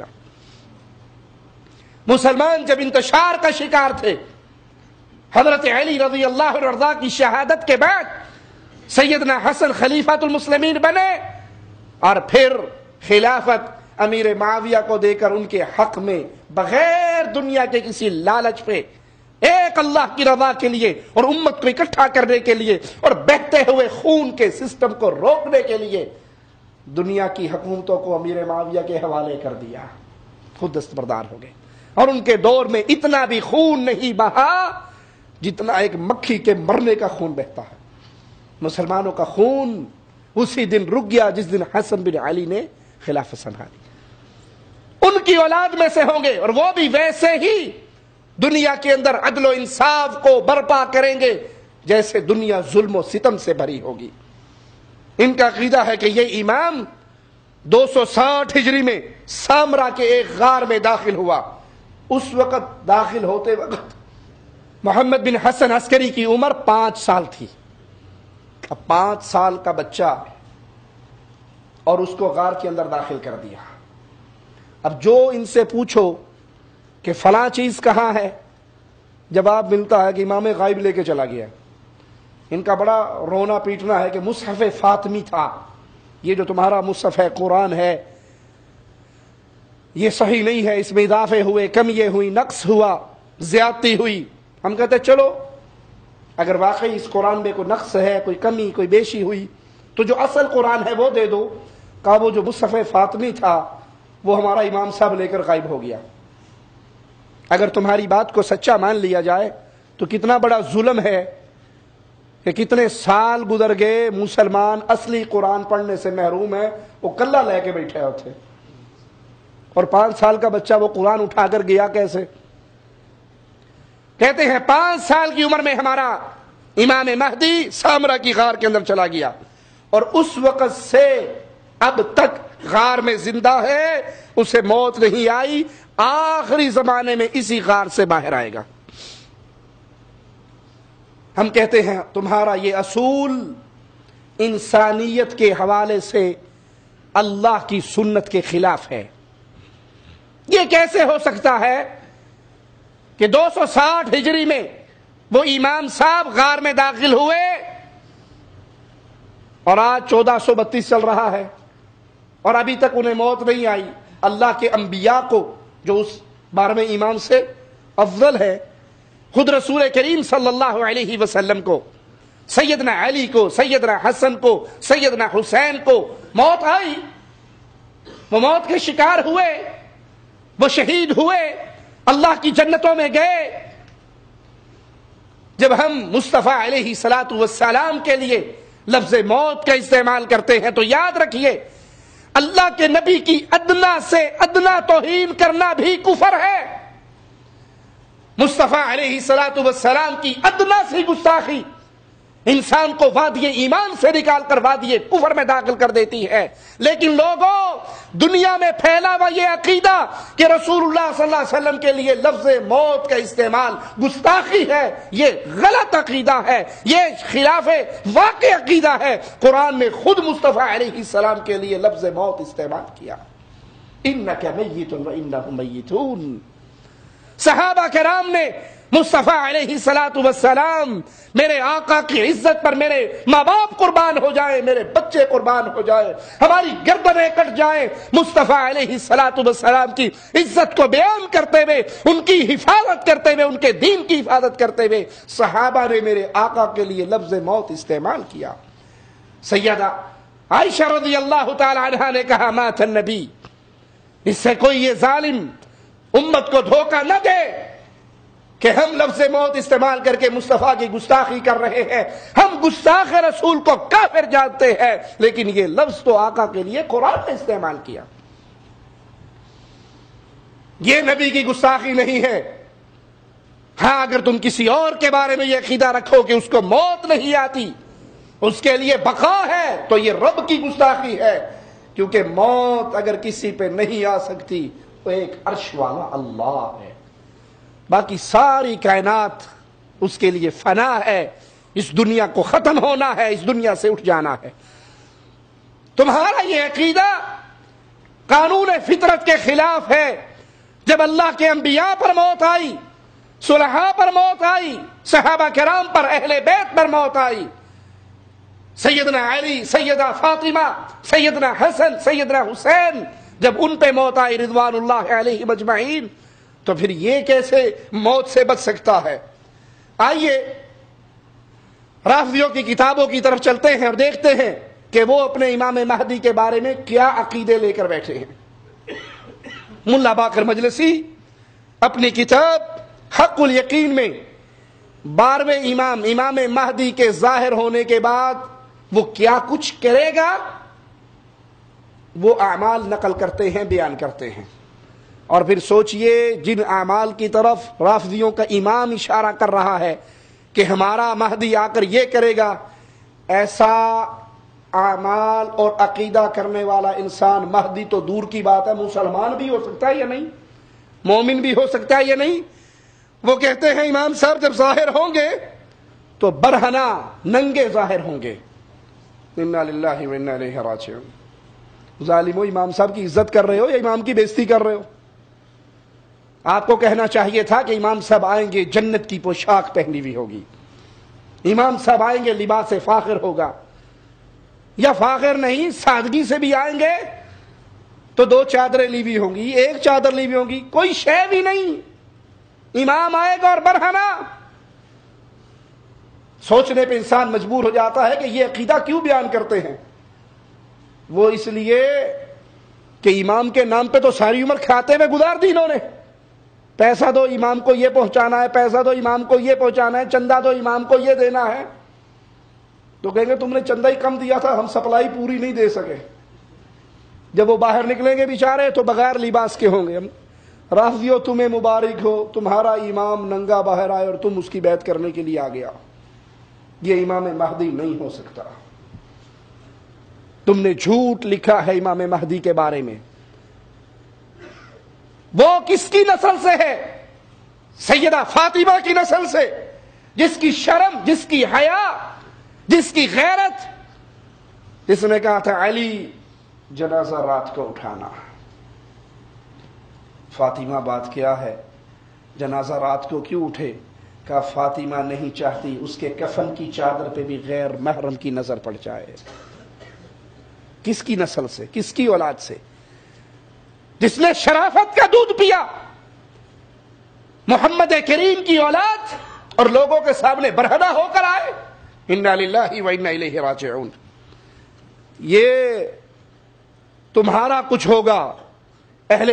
مسلمان جب انتشار کا شکار تھے، حضرت علی رضی اللہ عنہ کی شہادت کے بعد سیدنا حسن خلیفۃ المسلمین بنے، اور پھر خلافت امیر معاویہ کو دے کر ان کے حق میں بغیر دنیا کے کسی لالچ پہ، ایک اللہ کی رضا کے لیے اور امت کو اکٹھا کرنے کے لیے اور بہتے ہوئے خون کے سسٹم کو روکنے کے لیے دنیا کی حکومتوں کو امیر معاویہ کے حوالے کر دیا، خود دستبردار ہو گئے. اور ان کے دور میں اتنا بھی خون نہیں بہا جتنا ایک مکھی کے مرنے کا خون بہتا ہے. مسلمانوں کا خون اسی دن رک گیا جس دن حسن بن علی نے خلافت سنبھالی. ان کی اولاد میں سے ہوں گے، اور وہ بھی ویسے ہی دنیا کے اندر عدل و انصاف کو برپا کریں گے جیسے دنیا ظلم و ستم سے بھری ہوگی. ان کا عقیدہ ہے کہ یہ امام 260 ہجری میں سامرا کے ایک غار میں داخل ہوا. اس وقت داخل ہوتے وقت محمد بن حسن عسکری کی عمر 5 سال تھی. اب 5 سال کا بچہ، اور اس کو غار کے اندر داخل کر دیا. اب جو ان سے پوچھو کہ فلاں چیز کہاں ہے، جواب ملتا ہے کہ امام غائب لے کے چلا گیا. ان کا بڑا رونا پیٹنا ہے کہ مصحف فاطمی تھا، یہ جو تمہارا مصحف ہے قرآن ہے یہ صحیح نہیں ہے، اس میں اضافے ہوئے، کمیے ہوئی، نقص ہوا، زیادتی ہوئی. ہم کہتے چلو اگر واقعی اس قرآن میں کوئی نقص ہے، کوئی کمی، کوئی بیشی ہوئی تو جو اصل قرآن ہے وہ دے دو. کہا وہ جو مصحف فاطمی تھا وہ ہمارا امام صاحب لے کر غائب ہو گیا. اگر تمہاری بات کو سچا مان لیا جائے تو کتنا بڑا ظلم ہے کہ کتنے سال گزر گئے، مسلمان اصلی قرآن پڑھنے سے محروم ہے، وہ کلہ لے کے بیٹھے ہوتے، اور 5 سال کا بچہ وہ قرآن اٹھا کر گیا کیسے؟ کہتے ہیں 5 سال کی عمر میں ہمارا امام مہدی سامرا کی غار کے اندر چلا گیا، اور اس وقت سے اب تک غار میں زندہ ہے، اسے موت نہیں آئی، آخری زمانے میں اسی غار سے باہر آئے گا. ہم کہتے ہیں تمہارا یہ اصول انسانیت کے حوالے سے اللہ کی سنت کے خلاف ہے. یہ کیسے ہو سکتا ہے کہ 260 ہجری میں وہ امام صاحب غار میں داخل ہوئے اور آج 1432 چل رہا ہے اور ابھی تک انہیں موت نہیں آئی؟ اللہ کے انبیاء کو جو اس 12ویں امام سے افضل ہے، خود رسول کریم صلی اللہ علیہ وسلم کو، سیدنا علی کو، سیدنا حسن کو، سیدنا حسین کو موت آئی، وہ موت کے شکار ہوئے، وہ شہید ہوئے، اللہ کی جنتوں میں گئے. جب ہم مصطفیٰ علیہ الصلاۃ والسلام کے لیے لفظ موت کا استعمال کرتے ہیں تو یاد رکھیے اللہ کے نبی کی ادنا سے ادنا توہین کرنا بھی کفر ہے. مصطفیٰ علیہ الصلاۃ والسلام کی ادنا سی گستاخی انسان کو وادی ایمان سے نکال کر وادی کفر میں داخل کر دیتی ہے. لیکن لوگوں، دنیا میں پھیلا ہوا یہ عقیدہ کہ رسول اللہ صلی اللہ علیہ وسلم کے لیے لفظ موت کا استعمال گستاخی ہے، یہ غلط عقیدہ ہے، یہ خلاف واقع عقیدہ ہے. قرآن نے خود مصطفیٰ علیہ السلام کے لیے لفظ موت استعمال کیا. انک میت وانہم میتون. صحابہ کرام نے مصطفیٰ علیہ الصلاۃ والسلام میرے آقا کی عزت پر میرے ماں باپ قربان ہو جائیں، میرے بچے قربان ہو جائیں، ہماری گردنیں کٹ جائیں، مصطفیٰ علیہ الصلاۃ والسلام کی عزت کو بیان کرتے ہوئے، ان کی حفاظت کرتے ہوئے، ان کے دین کی حفاظت کرتے ہوئے صحابہ نے میرے آقا کے لیے لفظ موت استعمال کیا. سیدہ عائشہ رضی اللہ تعالی عنہا نے کہا مات النبی، اس سے کوئی یہ ظالم امت کو دھوکہ نہ دے کہ ہم لفظ موت استعمال کر کے مصطفیٰ کی گستاخی کر رہے ہیں، ہم گستاخ رسول کو کافر جانتے ہیں، لیکن یہ لفظ تو آقا کے لیے قرآن نے استعمال کیا. یہ نبی کی گستاخی نہیں ہے. ہاں اگر تم کسی اور کے بارے میں یہ عقیدہ رکھو کہ اس کو موت نہیں آتی، اس کے لیے بقا ہے، تو یہ رب کی گستاخی ہے، کیونکہ موت اگر کسی پہ نہیں آ سکتی تو ایک عرش والا اللہ ہے، باقی ساری کائنات اس کے لیے فنا ہے. اس دنیا کو ختم ہونا ہے، اس دنیا سے اٹھ جانا ہے. تمہارا یہ عقیدہ قانون فطرت کے خلاف ہے. جب اللہ کے انبیاء پر موت آئی، صلحاء پر موت آئی، صحابہ کرام پر، اہل بیت پر موت آئی، سیدنا علی، سیدہ فاطمہ، سیدنا حسن، سیدنا حسین، جب ان پہ موت آئی رضوان اللہ علیہم اجمعین، تو پھر یہ کیسے موت سے بچ سکتا ہے؟ آئیے رافضیوں کی کتابوں کی طرف چلتے ہیں اور دیکھتے ہیں کہ وہ اپنے امام مہدی کے بارے میں کیا عقیدے لے کر بیٹھے ہیں. ملا باقر مجلسی اپنی کتاب حق الیقین میں 12ویں امام مہدی کے ظاہر ہونے کے بعد وہ کیا کچھ کرے گا وہ اعمال نقل کرتے ہیں، بیان کرتے ہیں. اور پھر سوچئے جن اعمال کی طرف رافضیوں کا امام اشارہ کر رہا ہے کہ ہمارا مہدی آ کر یہ کرے گا، ایسا اعمال اور عقیدہ کرنے والا انسان مہدی تو دور کی بات ہے، مسلمان بھی ہو سکتا ہے یا نہیں، مومن بھی ہو سکتا ہے یا نہیں. وہ کہتے ہیں امام صاحب جب ظاہر ہوں گے تو برہنہ ننگے ظاہر ہوں گے. انا للہ و انا الیہ راجعون. ظالمو، امام صاحب کی عزت کر رہے ہو یا امام کی بےزتی کر رہے ہو؟ آپ کو کہنا چاہیے تھا کہ امام صاحب آئیں گے جنت کی پوشاک پہنی ہوئی ہوگی، امام صاحب آئیں گے لباس فاخر ہوگا، یا فاخر نہیں سادگی سے بھی آئیں گے تو 2 چادریں لی ہوئی ہوں گی، 1 چادر لی ہوئی ہوں گی، کوئی شے بھی نہیں. امام آئے گا اور برہنہ. سوچنے پہ انسان مجبور ہو جاتا ہے کہ یہ عقیدہ کیوں بیان کرتے ہیں. وہ اس لیے کہ امام کے نام پہ تو ساری عمر کھاتے ہوئے گزار دی انہوں نے. پیسہ دو امام کو یہ پہنچانا ہے، پیسہ دو امام کو یہ پہنچانا ہے، چندہ دو امام کو یہ دینا ہے. تو کہیں گے تم نے چندہ ہی کم دیا تھا، ہم سپلائی پوری نہیں دے سکے. جب وہ باہر نکلیں گے بیچارے تو بغیر لباس کے ہوں گے. رافضیو تمہیں مبارک ہو، تمہارا امام ننگا باہر آئے اور تم اس کی بیعت کرنے کے لیے آ گیا. یہ امام مہدی نہیں ہو سکتا. تم نے جھوٹ لکھا ہے امام مہدی کے بارے میں. وہ کس کی نسل سے ہے؟ سیدہ فاطمہ کی نسل سے، جس کی شرم، جس کی حیا، جس کی غیرت، جس نے کہا تھا علی جنازہ رات کو اٹھانا. فاطمہ بات کیا ہے، جنازہ رات کو کیوں اٹھے؟ کہا فاطمہ نہیں چاہتی اس کے کفن کی چادر پہ بھی غیر محرم کی نظر پڑ جائے. کس کی نسل سے، کس کی اولاد سے؟ جس نے شرافت کا دودھ پیا، محمد کریم کی اولاد، اور لوگوں کے سامنے برہنہ ہو کر آئے. انا للہ و انا الیہ راجعون. یہ تمہارا کچھ ہوگا. اہل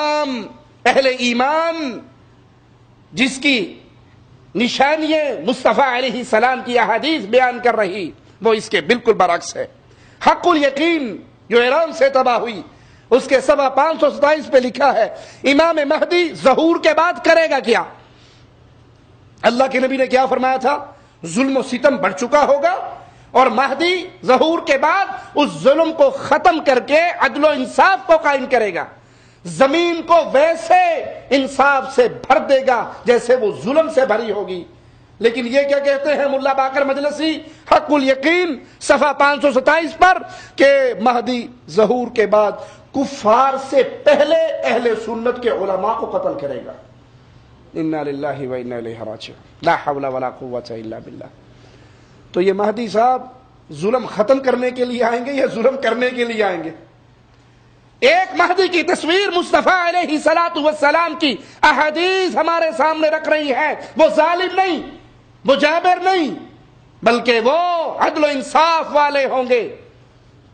ایمان جس کی نشانیاں مصطفیٰ علیہ السلام کی احادیث بیان کر رہی، وہ اس کے بالکل برعکس ہے. حق الیقین جو ایران سے تباہ ہوئی، اس کے صفحہ 527 پہ لکھا ہے امام مہدی ظہور کے بعد کرے گا کیا. اللہ کے نبی نے کیا فرمایا تھا؟ ظلم و ستم بڑھ چکا ہوگا اور مہدی ظہور کے بعد اس ظلم کو ختم کر کے عدل و انصاف کو قائم کرے گا. زمین کو ویسے انصاف سے بھر دے گا جیسے وہ ظلم سے بھری ہوگی. لیکن یہ کیا کہتے ہیں ملا باقر مجلسی حق الیقین صفحہ 527 پر کہ مہدی ظہور کے بعد کفار سے پہلے اہل سنت کے علماء کو قتل کرے گا. انا للہ و انا الیہ راجعون. لا حول ولا قوۃ الا باللہ. تو یہ مہدی صاحب ظلم ختم کرنے کے لیے آئیں گے یا ظلم کرنے کے لیے آئیں گے؟ ایک مہدی کی تصویر مصطفیٰ علیہ الصلوۃ والسلام کی احادیث ہمارے سامنے رکھ رہی ہے. وہ ظالم نہیں، وہ جابر نہیں، بلکہ وہ عدل و انصاف والے ہوں گے،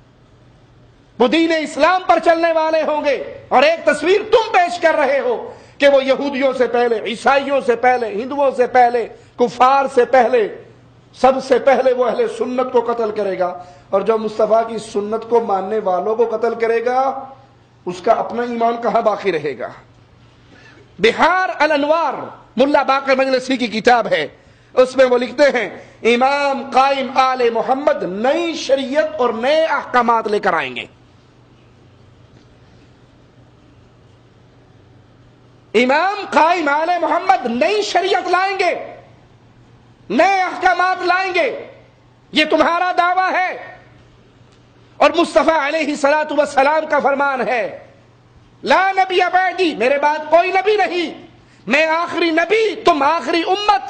وہ دین اسلام پر چلنے والے ہوں گے. اور ایک تصویر تم پیش کر رہے ہو کہ وہ یہودیوں سے پہلے، عیسائیوں سے پہلے، ہندوؤں سے پہلے، کفار سے پہلے، سب سے پہلے وہ اہل سنت کو قتل کرے گا، اور جو مصطفیٰ کی سنت کو ماننے والوں کو قتل کرے گا اس کا اپنا ایمان کہاں باقی رہے گا؟ بحار الانوار ملا باقر مجلسی کی کتاب ہے، اس میں وہ لکھتے ہیں امام قائم آل محمد نئی شریعت اور نئے احکامات لے کر آئیں گے۔ امام قائم آل محمد نئی شریعت لائیں گے، نئے احکامات لائیں گے، یہ تمہارا دعویٰ ہے، اور مصطفیٰ علیہ الصلوۃ والسلام کا فرمان ہے لا نبی بعدی، میرے بعد کوئی نبی نہیں، میں آخری نبی، تم آخری امت۔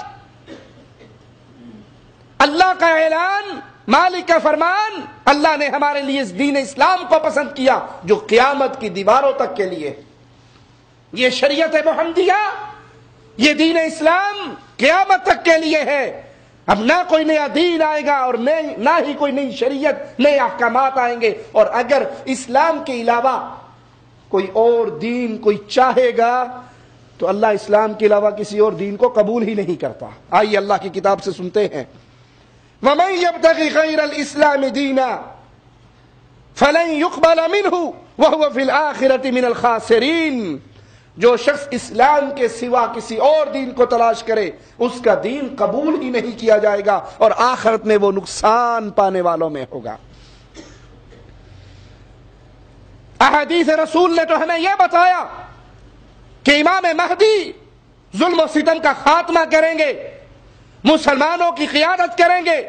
اللہ کا اعلان، مالک کا فرمان، اللہ نے ہمارے لیے اس دین اسلام کو پسند کیا جو قیامت کی دیواروں تک کے لیے، یہ شریعت محمدیہ، یہ دین اسلام قیامت تک کے لیے ہے۔ اب نہ کوئی نیا دین آئے گا اور نہ ہی کوئی نئی شریعت، نئے احکامات آئیں گے، اور اگر اسلام کے علاوہ کوئی اور دین کوئی چاہے گا تو اللہ اسلام کے علاوہ کسی اور دین کو قبول ہی نہیں کرتا۔ آئیے اللہ کی کتاب سے سنتے ہیں وَمَن يَبْتَغِ غَيْرَ الْإِسْلَامِ دِينًا فَلَن يُقْبَلَ مِنْهُ وَهُوَ فِي الْآخِرَةِ مِنَ الْخَاسِرِينَ، جو شخص اسلام کے سوا کسی اور دین کو تلاش کرے اس کا دین قبول ہی نہیں کیا جائے گا اور آخرت میں وہ نقصان پانے والوں میں ہوگا۔ احادیث رسول نے تو ہمیں یہ بتایا کہ امام مہدی ظلم و ستم کا خاتمہ کریں گے، مسلمانوں کی قیادت کریں گے،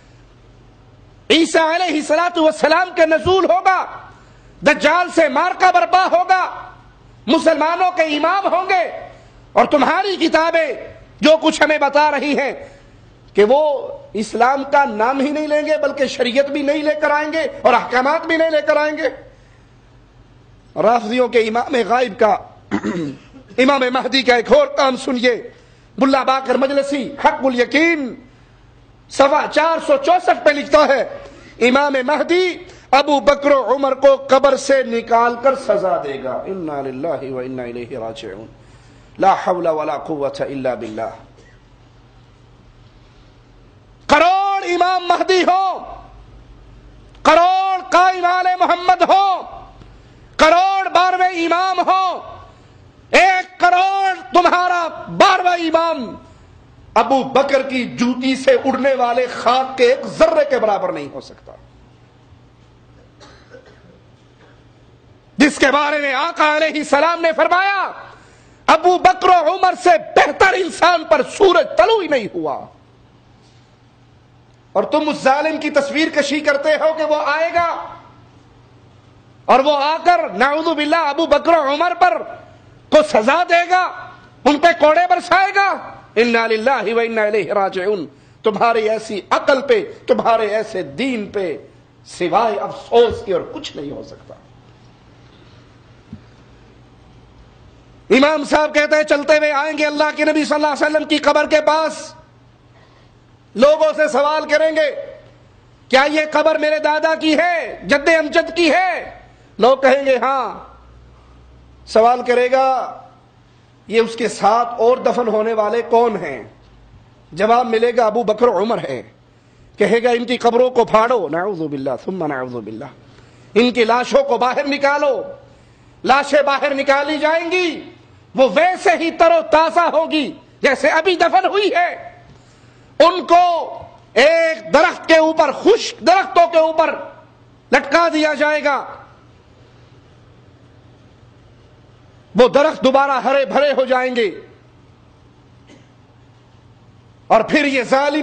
عیسیٰ علیہ السلام کا نزول ہوگا، دجال سے معرکہ برپا ہوگا، مسلمانوں کے امام ہوں گے، اور تمہاری کتابیں جو کچھ ہمیں بتا رہی ہیں کہ وہ اسلام کا نام ہی نہیں لیں گے بلکہ شریعت بھی نہیں لے کر آئیں گے اور احکامات بھی نہیں لے کر آئیں گے۔ رافضیوں کے امام غائب کا امام مہدی کا ایک اور کام سنیے، ملا باقر مجلسی حق الیقین صفحہ 464 پہ لکھتا ہے امام مہدی ابو بکر و عمر کو قبر سے نکال کر سزا دے گا۔ انا للہ و انا الیہ راجعون، لا حول ولا قوة الا باللہ۔ کروڑ امام مہدی ہو، کروڑ قائم آل محمد ہو، کروڑ 12ویں امام ہو، 1 کروڑ تمہارا 12واں امام ابو بکر کی جوتی سے اڑنے والے خاک کے ایک ذرے کے برابر نہیں ہو سکتا، جس کے بارے میں آقا علیہ السلام نے فرمایا ابو بکر و عمر سے بہتر انسان پر سورج طلوع ہی نہیں ہوا، اور تم اس ظالم کی تصویر کشی کرتے ہو کہ وہ آئے گا اور وہ آ کر نعوذ باللہ ابو بکر و عمر پر کو سزا دے گا، ان پہ کوڑے برسائے گا۔ انا للہ و انا الیہ راجعون۔ تمہاری ایسی عقل پہ، تمہارے ایسے دین پہ سوائے افسوس کی اور کچھ نہیں ہو سکتا۔ امام صاحب کہتے ہیں چلتے ہوئے آئیں گے اللہ کے نبی صلی اللہ علیہ وسلم کی قبر کے پاس، لوگوں سے سوال کریں گے کیا یہ قبر میرے دادا کی ہے، جد امجد کی ہے؟ لوگ کہیں گے ہاں۔ سوال کرے گا یہ اس کے ساتھ اور دفن ہونے والے کون ہیں؟ جواب ملے گا ابو بکر عمر ہے۔ کہے گا ان کی قبروں کو پھاڑو، نعوذ باللہ ثم نعوذ باللہ، ان کی لاشوں کو باہر نکالو۔ لاشیں باہر نکالی جائیں گی، وہ ویسے ہی تر و تازہ ہوگی جیسے ابھی دفن ہوئی ہے۔ ان کو ایک درخت کے اوپر، خشک درختوں کے اوپر لٹکا دیا جائے گا، وہ درخت دوبارہ ہرے بھرے ہو جائیں گے، اور پھر یہ ظالم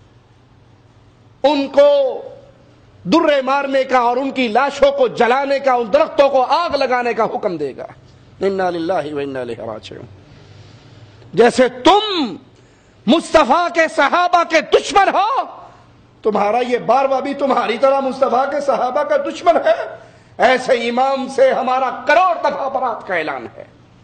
ان کو درے مارنے کا اور ان کی لاشوں کو جلانے کا، ان درختوں کو آگ لگانے کا حکم دے گا۔ انا للہ و انا الیہ راجعون۔ جیسے تم مصطفیٰ کے صحابہ کے دشمن ہو، تمہارا یہ 12واں بھی تمہاری طرح مصطفیٰ کے صحابہ کا دشمن ہے، ایسے امام سے ہمارا کروڑ دفعہ برات کا اعلان ہے۔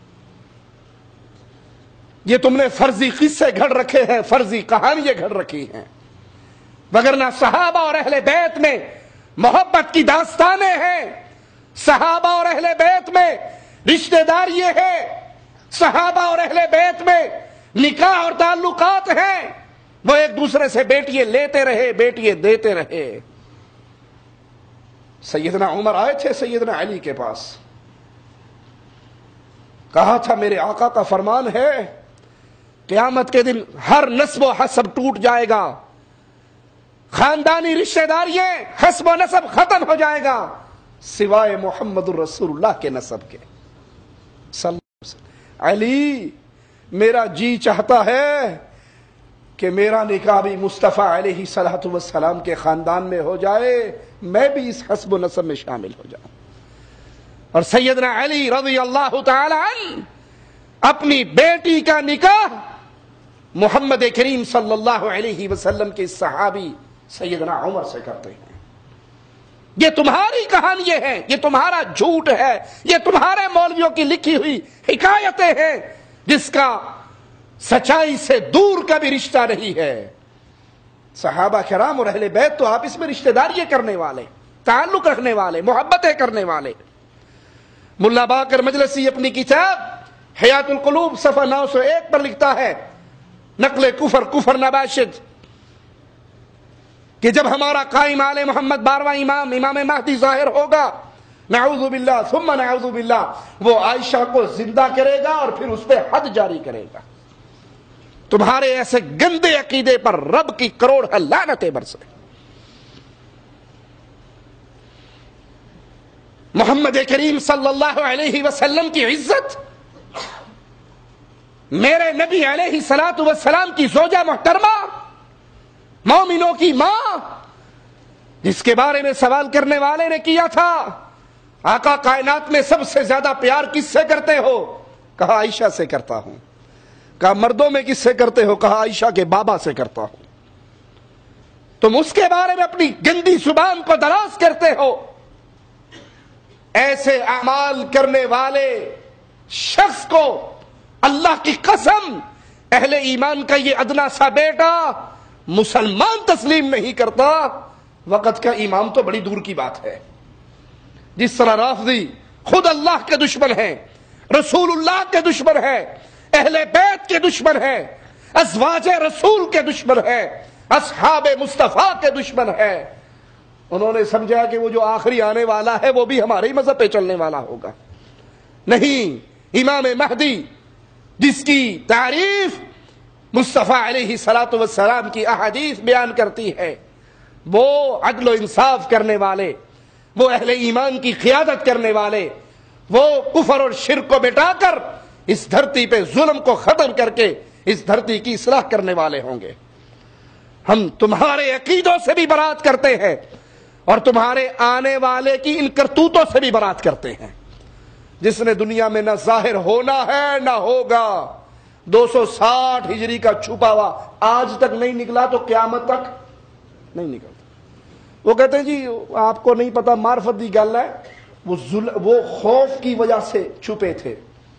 یہ تم نے فرضی قصے گھڑ رکھے ہیں، فرضی کہانیاں گھڑ رکھی ہیں، وگرنہ صحابہ اور اہل بیت میں محبت کی داستانیں ہیں، صحابہ اور اہل بیت میں رشتہ دار یہ ہے، صحابہ اور اہل بیت میں نکاح اور تعلقات ہیں، وہ ایک دوسرے سے بیٹیے لیتے رہے، بیٹیے دیتے رہے۔ سیدنا عمر آئے تھے سیدنا علی کے پاس، کہا تھا میرے آقا کا فرمان ہے قیامت کے دن ہر نسب و حسب ٹوٹ جائے گا، خاندانی رشتہ داریاں حسب و نسب ختم ہو جائے گا سوائے محمد الرسول اللہ کے نسب کے۔ صلی اللہ علیہ وسلم، علی میرا جی چاہتا ہے کہ میرا نکاح بھی مصطفیٰ علیہ صلاۃ والسلام کے خاندان میں ہو جائے، میں بھی اس حسب و نسب میں شامل ہو جاؤں۔ اور سیدنا علی رضی اللہ تعالی عنہ اپنی بیٹی کا نکاح محمد کریم صلی اللہ علیہ وسلم کے صحابی سیدنا عمر سے کرتے ہیں۔ یہ تمہاری کہانی ہے، یہ تمہارا جھوٹ ہے، یہ تمہارے مولویوں کی لکھی ہوئی حکایتیں ہیں جس کا سچائی سے دور کا بھی رشتہ نہیں ہے۔ صحابہ کرام اور اہل بیت تو آپس میں رشتہ داریاں کرنے والے، تعلق رکھنے والے، محبتیں کرنے والے۔ ملا باقر مجلسی اپنی کتاب حیات القلوب صفحہ 901 پر لکھتا ہے، نقل کفر نباشد، کہ جب ہمارا قائم آل محمد 12واں امام مہدی ظاہر ہوگا، نعوذ باللہ ثم نعوذ باللہ، وہ عائشہ کو زندہ کرے گا اور پھر اس پہ حد جاری کرے گا۔ تمہارے ایسے گندے عقیدے پر رب کی کروڑ لعنتیں برسے۔ محمد کریم صلی اللہ علیہ وسلم کی عزت، میرے نبی علیہ الصلوۃ والسلام کی زوجہ محترمہ، مومنوں کی ماں، جس کے بارے میں سوال کرنے والے نے کیا تھا آقا کائنات میں سب سے زیادہ پیار کس سے کرتے ہو؟ کہا عائشہ سے کرتا ہوں۔ کہا مردوں میں کس سے کرتے ہو؟ کہا عائشہ کے بابا سے کرتا ہوں۔ تم اس کے بارے میں اپنی گندی زبان کو دراز کرتے ہو۔ ایسے اعمال کرنے والے شخص کو اللہ کی قسم اہل ایمان کا یہ ادنا سا بیٹا مسلمان تسلیم نہیں کرتا۔ وقت کا امام تو بڑی دور کی بات ہے۔ جس طرح رافضی خود اللہ کے دشمن ہیں، رسول اللہ کے دشمن ہے، اہل بیت کے دشمن ہے، ازواج رسول کے دشمن ہے، اصحاب مصطفیٰ کے دشمن ہے، انہوں نے سمجھا کہ وہ جو آخری آنے والا ہے وہ بھی ہمارے ہی مذہب پہ چلنے والا ہوگا۔ نہیں، امام مہدی جس کی تعریف مصطفیٰ علیہ صلاۃ والسلام کی احادیث بیان کرتی ہے، وہ عدل و انصاف کرنے والے، وہ اہل ایمان کی قیادت کرنے والے، وہ کفر اور شرک کو مٹا کر اس دھرتی پہ ظلم کو ختم کر کے اس دھرتی کی اصلاح کرنے والے ہوں گے۔ ہم تمہارے عقیدوں سے بھی برات کرتے ہیں اور تمہارے آنے والے کی ان کرتوتوں سے بھی برات کرتے ہیں۔ جس نے دنیا میں نہ ظاہر ہونا ہے نہ ہوگا، 260 ہجری کا چھپا ہوا آج تک نہیں نکلا تو قیامت تک نہیں نکلتا۔ وہ کہتے ہیں جی آپ کو نہیں پتا، معرفت دی گل ہے، وہ خوف کی وجہ سے چھپے تھے۔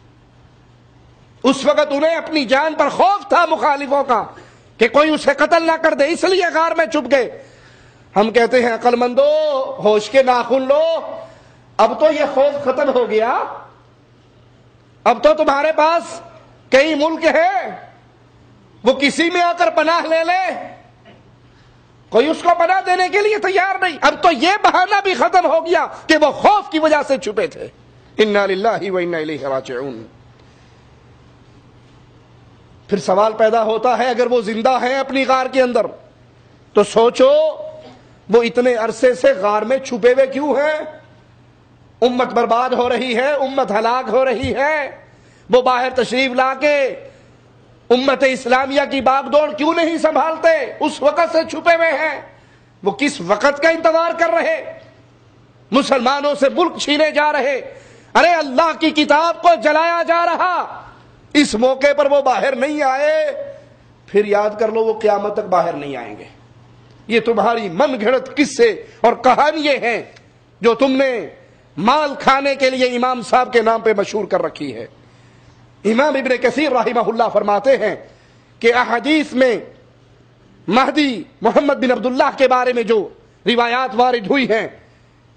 اس وقت انہیں اپنی جان پر خوف تھا مخالفوں کا کہ کوئی اسے قتل نہ کر دے، اس لیے غار میں چھپ گئے۔ ہم کہتے ہیں عقل مندو ہوش کے ناخن لو، اب تو یہ خوف ختم ہو گیا، اب تو تمہارے پاس کئی ملک ہیں، وہ کسی میں آ کر پناہ لے لے، کوئی اس کو پناہ دینے کے لیے تیار نہیں۔ اب تو یہ بہانہ بھی ختم ہو گیا کہ وہ خوف کی وجہ سے چھپے تھے۔ انا للہ و انا الیہ راجعون۔ پھر سوال پیدا ہوتا ہے اگر وہ زندہ ہیں اپنی غار کے اندر تو سوچو وہ اتنے عرصے سے غار میں چھپے ہوئے کیوں ہیں؟ امت برباد ہو رہی ہے، امت ہلاک ہو رہی ہے، وہ باہر تشریف لا کے امت اسلامیہ کی باغ دوڑ کیوں نہیں سنبھالتے؟ اس وقت سے چھپے ہوئے ہیں۔ وہ کس وقت کا انتظار کر رہے؟ مسلمانوں سے ملک چھینے جا رہے، ارے اللہ کی کتاب کو جلایا جا رہا، اس موقع پر وہ باہر نہیں آئے، پھر یاد کر لو وہ قیامت تک باہر نہیں آئیں گے۔ یہ تمہاری من گھڑت قصے اور کہانیاں ہیں جو تم نے مال کھانے کے لیے امام صاحب کے نام پہ مشہور کر رکھی ہے۔ امام ابن کثیر رحمہ اللہ فرماتے ہیں کہ احادیث میں مہدی محمد بن عبداللہ کے بارے میں جو روایات وارد ہوئی ہیں،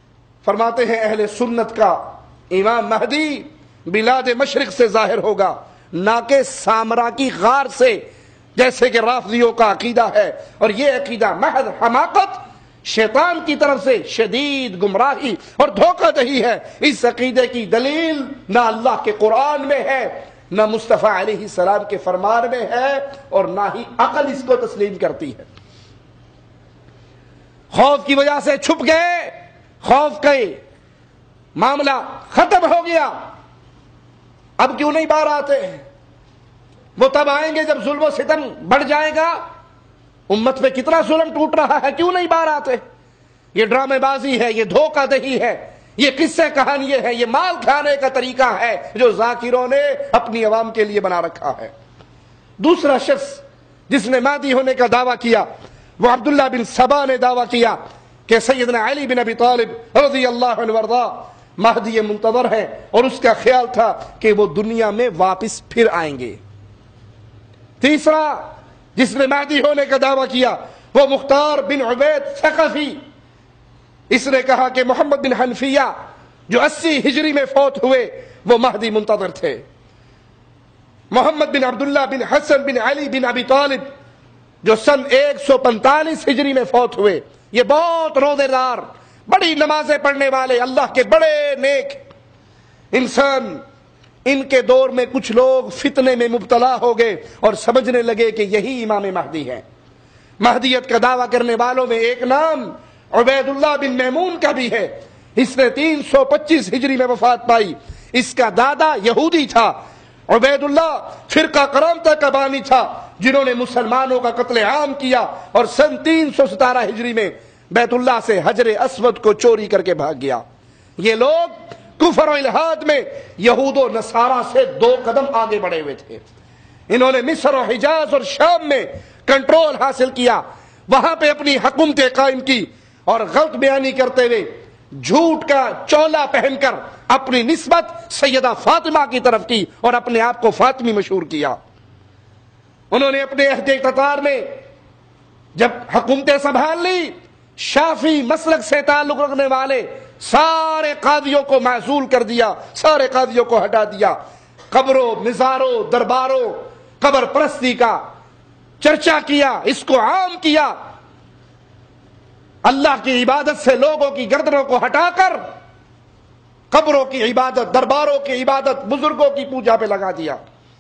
فرماتے ہیں اہل سنت کا امام مہدی بلاد مشرق سے ظاہر ہوگا ناکے سامرا کی غار سے، جیسے کہ رافضیوں کا عقیدہ ہے، اور یہ عقیدہ محض حماقت، شیطان کی طرف سے شدید گمراہی اور دھوکہ دہی ہے۔ اس عقیدے کی دلیل نہ اللہ کے قرآن میں ہے، نہ مصطفیٰ علیہ السلام کے فرمان میں ہے، اور نہ ہی عقل اس کو تسلیم کرتی ہے۔ خوف کی وجہ سے چھپ گئے، خوف کے معاملہ ختم ہو گیا، اب کیوں نہیں باہر آتے ہیں؟ وہ تب آئیں گے جب ظلم و ستم بڑھ جائے گا۔ امت پہ کتنا ظلم ٹوٹ رہا ہے، کیوں نہیں باہر آتے؟ یہ ڈرامے بازی ہے، یہ دھوکہ دہی ہے، یہ قصے کہانی ہے، یہ مال کھانے کا طریقہ ہے جو ذاکروں نے اپنی عوام کے لیے بنا رکھا ہے۔ دوسرا شخص جس نے مہدی ہونے کا دعویٰ کیا وہ عبداللہ بن سبا نے دعویٰ کیا کہ سیدنا علی بن ابی طالب رضی اللہ عنہ وارضا مہدی منتظر ہے، اور اس کا خیال تھا کہ وہ دنیا میں واپس پھر آئیں گے۔ تیسرا جس نے مہدی ہونے کا دعویٰ کیا وہ مختار بن عبید ثقفی، اس نے کہا کہ محمد بن حنفیہ جو 80 ہجری میں فوت ہوئے وہ مہدی منتظر تھے۔ محمد بن عبداللہ بن حسن بن علی بن ابی طالب جو سن 145 ہجری میں فوت ہوئے، یہ بہت روزے دار، بڑی نمازیں پڑھنے والے، اللہ کے بڑے نیک انسان۔ ان کے دور میں کچھ لوگ فتنے میں مبتلا ہو گئے اور سمجھنے لگے کہ یہی امام مہدی ہے۔ مہدیت کا دعویٰ کرنے والوں میں ایک نام عبید اللہ بن میمون کا بھی ہے، اس نے 325 ہجری میں وفات پائی۔ اس کا دادا یہودی تھا۔ عبید اللہ فرقہ کرامتہ کا بانی تھا جنہوں نے مسلمانوں کا قتل عام کیا، اور سن 317 ہجری میں بیت اللہ سے حجر اسود کو چوری کر کے بھاگ گیا۔ یہ لوگ کفر و الحاد میں یہود و نصارہ سے 2 قدم آگے بڑھے ہوئے تھے۔ انہوں نے مصر و حجاز اور شام میں کنٹرول حاصل کیا، وہاں پہ اپنی حکومتیں قائم کی، اور غلط بیانی کرتے ہوئے جھوٹ کا چولا پہن کر اپنی نسبت سیدہ فاطمہ کی طرف کی اور اپنے آپ کو فاطمی مشہور کیا۔ انہوں نے اپنے عہد اقتدار میں جب حکومتیں سنبھال لی، شافعی مسلک سے تعلق رکھنے والے سارے قاضیوں کو معزول کر دیا، سارے قاضیوں کو ہٹا دیا، قبروں، مزاروں، درباروں، قبر پرستی کا چرچا کیا، اس کو عام کیا۔ اللہ کی عبادت سے لوگوں کی گردنوں کو ہٹا کر قبروں کی عبادت، درباروں کی عبادت، بزرگوں کی پوجا پہ لگا دیا۔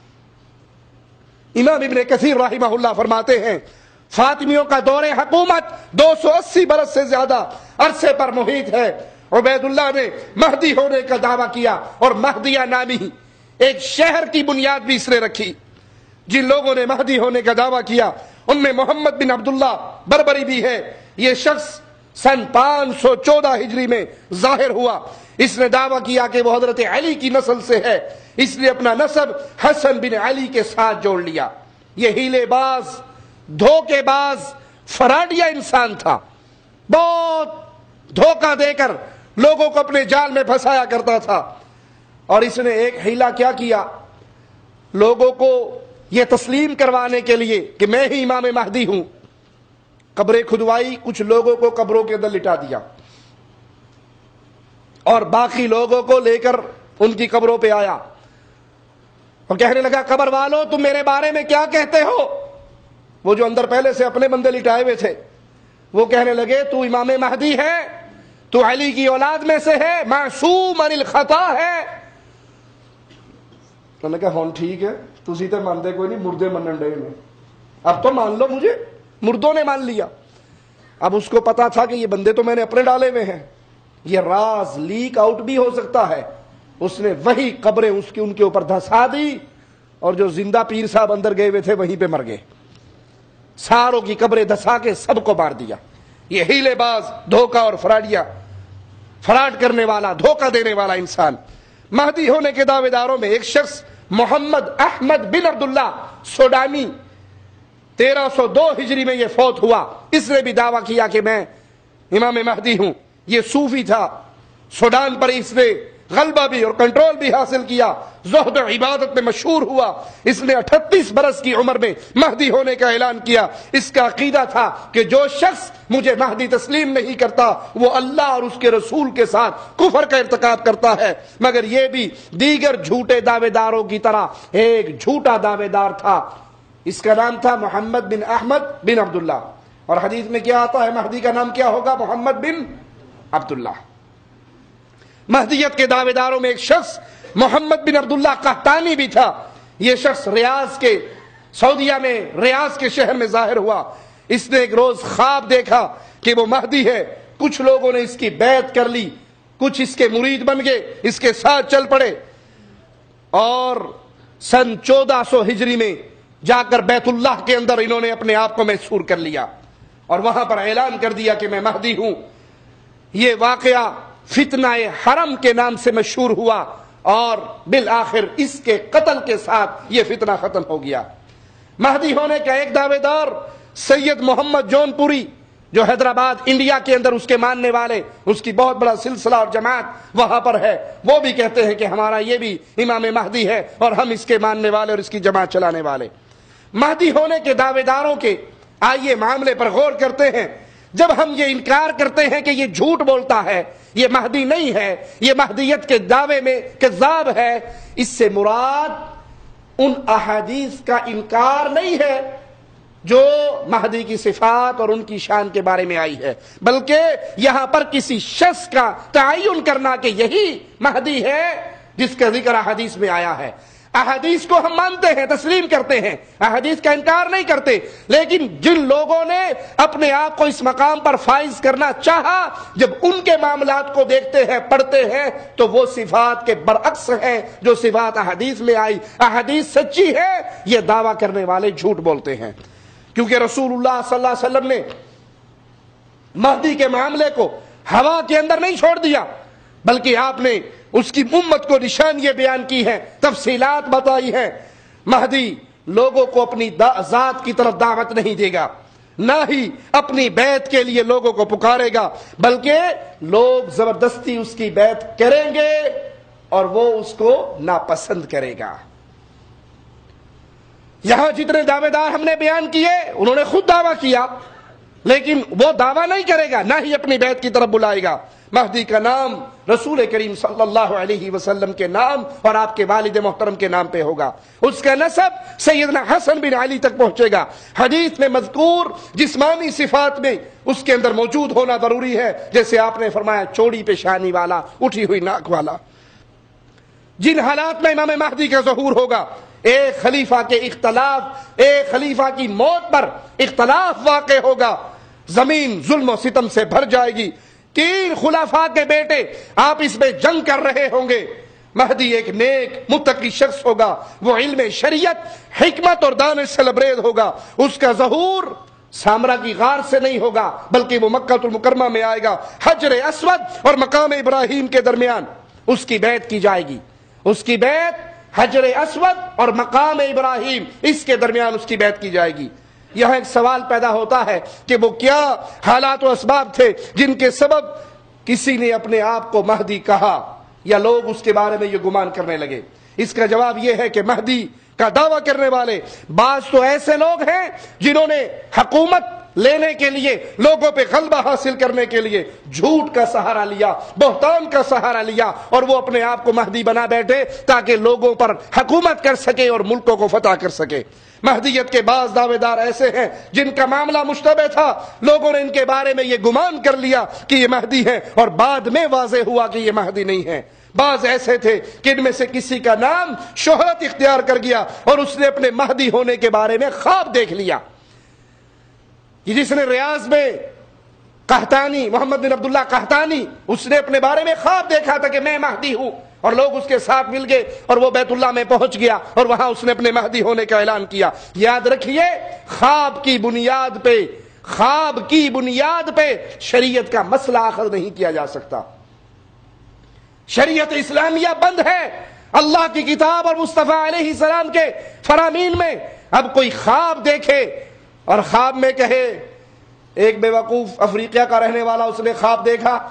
امام ابن کثیر رحمہ اللہ فرماتے ہیں فاطمیوں کا دور حکومت 280 برس سے زیادہ عرصے پر محیط ہے۔ عبید اللہ نے مہدی ہونے کا دعویٰ کیا، اور مہدیہ نامی ایک شہر کی بنیاد بھی اس نے رکھی۔ جن لوگوں نے مہدی ہونے کا دعویٰ کیا ان میں محمد بن عبداللہ بربری بھی ہے۔ یہ شخص سن 514 ہجری میں ظاہر ہوا۔ اس نے دعویٰ کیا کہ وہ حضرت علی کی نسل سے ہے، اس نے اپنا نسب حسن بن علی کے ساتھ جوڑ لیا۔ یہ ہیلے باز، دھوکے باز، فراڈیا انسان تھا، بہت دھوکہ دے کر لوگوں کو اپنے جال میں پھنسایا کرتا تھا۔ اور اس نے ایک ہیلا کیا کیا، لوگوں کو یہ تسلیم کروانے کے لیے کہ میں ہی امام مہدی ہوں، قبریں کھدوائی، کچھ لوگوں کو قبروں کے اندر لٹا دیا، اور باقی لوگوں کو لے کر ان کی قبروں پہ آیا اور کہنے لگا قبر والوں تم میرے بارے میں کیا کہتے ہو؟ وہ جو اندر پہلے سے اپنے بندے لٹائے ہوئے تھے وہ کہنے لگے تو امام مہدی ہے، تو علی کی اولاد میں سے ہے، معصوم عن الخطا ہے۔ انہوں نے کہا ہون ٹھیک ہے، تسی تے مانتے کوئی نہیں، مردے منن ڈے میں، اب تو مان لو مجھے۔ مردوں نے مان لیا۔ اب اس کو پتا تھا کہ یہ بندے تو میں نے اپنے ڈالے ہوئے ہیں، یہ راز لیک آؤٹ بھی ہو سکتا ہے۔ اس نے وہی قبریں ان کے اوپر دھسا دی، اور جو زندہ پیر صاحب اندر گئے ہوئے تھے وہیں پہ مر گئے، ساروں کی قبریں دھسا کے سب کو مار دیا۔ یہ ہیلے باز، دھوکہ اور فراڈیا، فراڈ کرنے والا، دھوکہ دینے والا انسان۔ مہدی ہونے کے دعوے داروں میں ایک شخص محمد احمد بن عبداللہ سوڈانی، 1302 ہجری میں یہ فوت ہوا۔ اس نے بھی دعویٰ کیا کہ میں امام مہدی ہوں۔ یہ صوفی تھا، سوڈان پر اس نے غلبہ بھی اور کنٹرول بھی حاصل کیا، زہد و عبادت میں مشہور ہوا۔ اس نے 38 برس کی عمر میں مہدی ہونے کا اعلان کیا۔ اس کا عقیدہ تھا کہ جو شخص مجھے مہدی تسلیم نہیں کرتا وہ اللہ اور اس کے رسول کے ساتھ کفر کا ارتکاب کرتا ہے، مگر یہ بھی دیگر جھوٹے دعوے داروں کی طرح ایک جھوٹا دعوے دار تھا۔ اس کا نام تھا محمد بن احمد بن عبداللہ، اور حدیث میں کیا آتا ہے مہدی کا نام کیا ہوگا؟ محمد بن عبداللہ۔ مہدیت کے دعوے داروں میں ایک شخص محمد بن عبداللہ قحطانی بھی تھا۔ یہ شخص سعودیہ میں ریاض کے شہر میں ظاہر ہوا۔ اس نے ایک روز خواب دیکھا کہ وہ مہدی ہے۔ کچھ لوگوں نے اس کی بیعت کر لی، کچھ اس کے مرید بن گئے، اس کے ساتھ چل پڑے، اور سن 1400 ہجری میں جا کر بیت اللہ کے اندر انہوں نے اپنے آپ کو محصور کر لیا اور وہاں پر اعلان کر دیا کہ میں مہدی ہوں۔ یہ واقعہ فتنہ حرم کے نام سے مشہور ہوا، اور بالآخر اس کے قتل کے ساتھ یہ فتنہ ختم ہو گیا۔ مہدی ہونے کا ایک دعوے دار سید محمد جون پوری، جو حیدرآباد انڈیا کے اندر اس کے ماننے والے، اس کی بہت بڑا سلسلہ اور جماعت وہاں پر ہے، وہ بھی کہتے ہیں کہ ہمارا یہ بھی امام مہدی ہے اور ہم اس کے ماننے والے اور اس کی جماعت چلانے والے۔ مہدی ہونے کے دعوے داروں کے آئیے معاملے پر غور کرتے ہیں۔ جب ہم یہ انکار کرتے ہیں کہ یہ جھوٹ بولتا ہے، یہ مہدی نہیں ہے، یہ مہدیت کے دعوے میں کذاب ہے، اس سے مراد ان احادیث کا انکار نہیں ہے جو مہدی کی صفات اور ان کی شان کے بارے میں آئی ہے، بلکہ یہاں پر کسی شخص کا تعین کرنا کہ یہی مہدی ہے جس کا ذکر احادیث میں آیا ہے۔ احادیث کو ہم مانتے ہیں، تسلیم کرتے ہیں، احادیث کا انکار نہیں کرتے، لیکن جن لوگوں نے اپنے آپ کو اس مقام پر فائز کرنا چاہا، جب ان کے معاملات کو دیکھتے ہیں، پڑھتے ہیں، تو وہ صفات کے برعکس ہیں جو صفات احادیث میں آئی۔ احادیث سچی ہے، یہ دعویٰ کرنے والے جھوٹ بولتے ہیں، کیونکہ رسول اللہ صلی اللہ علیہ وسلم نے مہدی کے معاملے کو ہوا کے اندر نہیں چھوڑ دیا، بلکہ آپ نے اس کی امت کو نشانیاں بیان کی ہیں، تفصیلات بتائی ہیں۔ مہدی لوگوں کو اپنی ذات کی طرف دعوت نہیں دے گا، نہ ہی اپنی بیعت کے لیے لوگوں کو پکارے گا، بلکہ لوگ زبردستی اس کی بیعت کریں گے اور وہ اس کو ناپسند کرے گا۔ یہاں جتنے دعوے دار ہم نے بیان کیے انہوں نے خود دعویٰ کیا، لیکن وہ دعویٰ نہیں کرے گا، نہ ہی اپنی بیعت کی طرف بلائے گا۔ مہدی کا نام رسول کریم صلی اللہ علیہ وسلم کے نام اور آپ کے والد محترم کے نام پہ ہوگا۔ اس کا نسب سیدنا حسن بن علی تک پہنچے گا۔ حدیث میں مذکور جسمانی صفات میں اس کے اندر موجود ہونا ضروری ہے، جیسے آپ نے فرمایا چوڑی پیشانی والا، اٹھی ہوئی ناک والا۔ جن حالات میں امام مہدی کا ظہور ہوگا، ایک خلیفہ کے اختلاف، ایک خلیفہ کی موت پر اختلاف واقع ہوگا، زمین ظلم و ستم سے بھر جائے گی، 3 خلفاء کے بیٹے آپس میں جنگ کر رہے ہوں گے۔ مہدی ایک نیک متقی شخص ہوگا، وہ علم شریعت، حکمت اور دانش سے لبریز ہوگا۔ اس کا ظہور سامرا کی غار سے نہیں ہوگا، بلکہ وہ مکہ المکرمہ میں آئے گا۔ حجر اسود اور مقام ابراہیم کے درمیان اس کی بیعت کی جائے گی۔ اس کی بیعت حجر اسود اور مقام ابراہیم، اس کے درمیان اس کی بیعت کی جائے گی۔ یہاں ایک سوال پیدا ہوتا ہے کہ وہ کیا حالات و اسباب تھے جن کے سبب کسی نے اپنے آپ کو مہدی کہا یا لوگ اس کے بارے میں یہ گمان کرنے لگے؟ اس کا جواب یہ ہے کہ مہدی کا دعویٰ کرنے والے بعض تو ایسے لوگ ہیں جنہوں نے حکومت لینے کے لیے، لوگوں پہ غلبہ حاصل کرنے کے لیے جھوٹ کا سہارا لیا، بہتان کا سہارا لیا، اور وہ اپنے آپ کو مہدی بنا بیٹھے تاکہ لوگوں پر حکومت کر سکے اور ملکوں کو فتح کر سکے۔ مہدیت کے بعض دعوے دار ایسے ہیں جن کا معاملہ مشتبہ تھا، لوگوں نے ان کے بارے میں یہ گمان کر لیا کہ یہ مہدی ہے، اور بعد میں واضح ہوا کہ یہ مہدی نہیں ہے۔ بعض ایسے تھے کہ ان میں سے کسی کا نام شہرت اختیار کر گیا اور اس نے اپنے مہدی ہونے کے بارے میں خواب دیکھ لیا۔ جس نے ریاض میں قحطانی، محمد بن عبداللہ قحطانی، اس نے اپنے بارے میں خواب دیکھا تھا کہ میں مہدی ہوں، اور لوگ اس کے ساتھ مل گئے اور وہ بیت اللہ میں پہنچ گیا اور وہاں اس نے اپنے مہدی ہونے کا اعلان کیا۔ یاد رکھیے، خواب کی بنیاد پہ شریعت کا مسئلہ آخر نہیں کیا جا سکتا۔ شریعت اسلامیہ بند ہے اللہ کی کتاب اور مصطفیٰ علیہ السلام کے فرامین میں۔ اب کوئی خواب دیکھے اور خواب میں کہے، ایک بے وقوف افریقہ کا رہنے والا، اس نے خواب دیکھا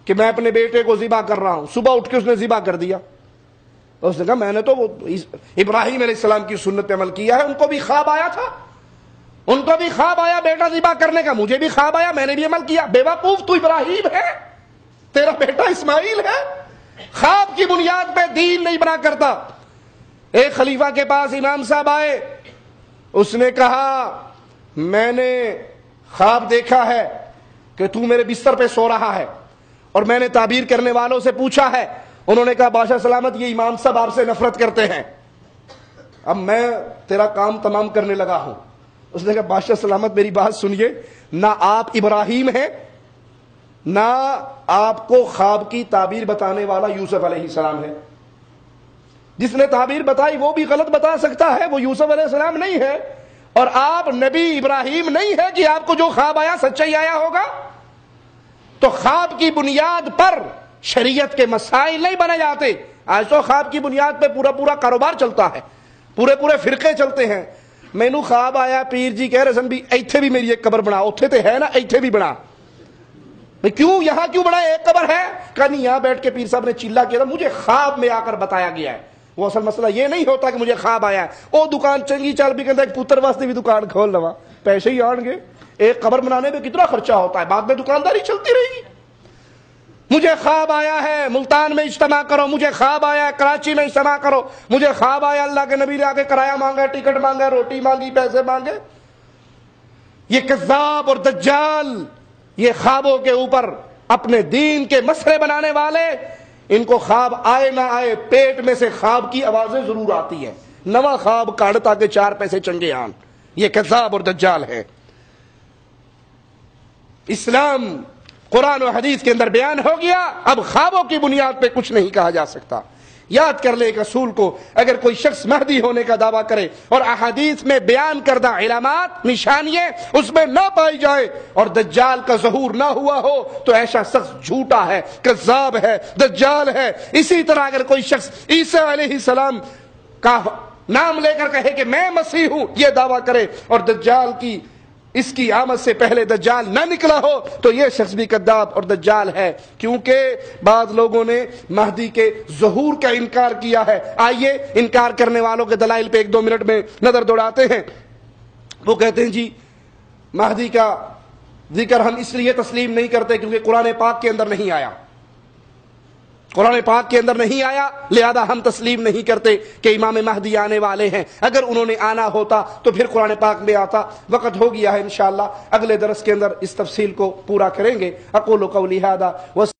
کہ میں اپنے بیٹے کو ذبح کر رہا ہوں. صبح اٹھ کے اس نے ذبح کر دیا. تو اس نے کہا میں نے تو ابراہیم علیہ السلام کی سنت پہ عمل کیا ہے, ان کو بھی خواب آیا تھا, ان کو بھی خواب آیا بیٹا ذبح کرنے کا, مجھے بھی خواب آیا, میں نے بھی عمل کیا. بیوقوف تو ابراہیم ہے, تیرا بیٹا اسماعیل ہے. خواب کی بنیاد پہ دین نہیں بنا کرتا. ایک خلیفہ کے پاس امام صاحب آئے, اس نے کہا میں نے خواب دیکھا ہے کہ تو میرے بستر پہ سو رہا ہے, اور میں نے تعبیر کرنے والوں سے پوچھا ہے, انہوں نے کہا بادشاہ سلامت یہ امام صاحب آپ سے نفرت کرتے ہیں, اب میں تیرا کام تمام کرنے لگا ہوں. اس نے کہا بادشاہ سلامت میری بات سنیے, نہ آپ ابراہیم ہیں نہ آپ کو خواب کی تعبیر بتانے والا یوسف علیہ السلام ہے. جس نے تعبیر بتائی وہ بھی غلط بتا سکتا ہے, وہ یوسف علیہ السلام نہیں ہے, اور آپ نبی ابراہیم نہیں ہے کہ آپ کو جو خواب آیا سچائی آیا ہوگا. تو خواب کی بنیاد پر شریعت کے مسائل نہیں بنے جاتے. آج تو خواب کی بنیاد پہ پورا پورا کاروبار چلتا ہے, پورے پورے فرقے چلتے ہیں. مینو خواب آیا پیر جی کہہ رہے بھی ایتھے بھی میری ایک قبر بنا, اوتھے تے ہے نا ایتھے بھی بنا. کیوں یہاں کیوں بنا, ایک قبر ہے؟ کہ نہیں یہاں بیٹھ کے پیر صاحب نے چلا کیا تھا, مجھے خواب میں آ کر بتایا گیا ہے. وہ اصل مسئلہ یہ نہیں ہوتا کہ مجھے خواب آیا ہے. وہ دکان چنگی چال بھی کہتا ہے پتر واسطے بھی دکان کھول لوا, پیسے ہی آن گے. ایک قبر بنانے میں کتنا خرچہ ہوتا ہے, بعد میں دکانداری چلتی رہے گی. مجھے خواب آیا ہے ملتان میں اجتماع کرو, مجھے خواب آیا ہے کراچی میں اجتماع کرو, مجھے خواب آیا اللہ کے نبی نے آ کے کرایہ مانگا, ٹکٹ مانگا, روٹی مانگی, پیسے مانگے. یہ کذاب اور دجال, یہ خوابوں کے اوپر اپنے دین کے مسئلے بنانے والے, ان کو خواب آئے نہ آئے پیٹ میں سے خواب کی آوازیں ضرور آتی ہیں. نواں خواب کاڑ تاکہ 4 پیسے چنگے آن. یہ کذاب اور دجال ہے. اسلام قرآن و حدیث کے اندر بیان ہو گیا, اب خوابوں کی بنیاد پہ کچھ نہیں کہا جا سکتا. یاد کر لے ایک اصول کو, اگر کوئی شخص مہدی ہونے کا دعویٰ کرے اور احادیث میں بیان کردہ علامات نشانیاں اس میں نہ پائی جائے اور دجال کا ظہور نہ ہوا ہو تو ایسا شخص جھوٹا ہے, کذاب ہے, دجال ہے. اسی طرح اگر کوئی شخص عیسیٰ علیہ السلام کا نام لے کر کہے کہ میں مسیح ہوں, یہ دعویٰ کرے, اور دجال کی اس کی آمد سے پہلے دجال نہ نکلا ہو تو یہ شخص بھی کذاب اور دجال ہے. کیونکہ بعض لوگوں نے مہدی کے ظہور کا انکار کیا ہے. آئیے انکار کرنے والوں کے دلائل پہ 1-2 منٹ میں نظر دوڑاتے ہیں. وہ کہتے ہیں جی مہدی کا ذکر ہم اس لیے تسلیم نہیں کرتے کیونکہ قرآن پاک کے اندر نہیں آیا, قرآن پاک کے اندر نہیں آیا, لہذا ہم تسلیم نہیں کرتے کہ امام مہدی آنے والے ہیں. اگر انہوں نے آنا ہوتا تو پھر قرآن پاک میں آتا. وقت ہو گیا ہے, انشاءاللہ اگلے درس کے اندر اس تفصیل کو پورا کریں گے. اقول قولی ھذا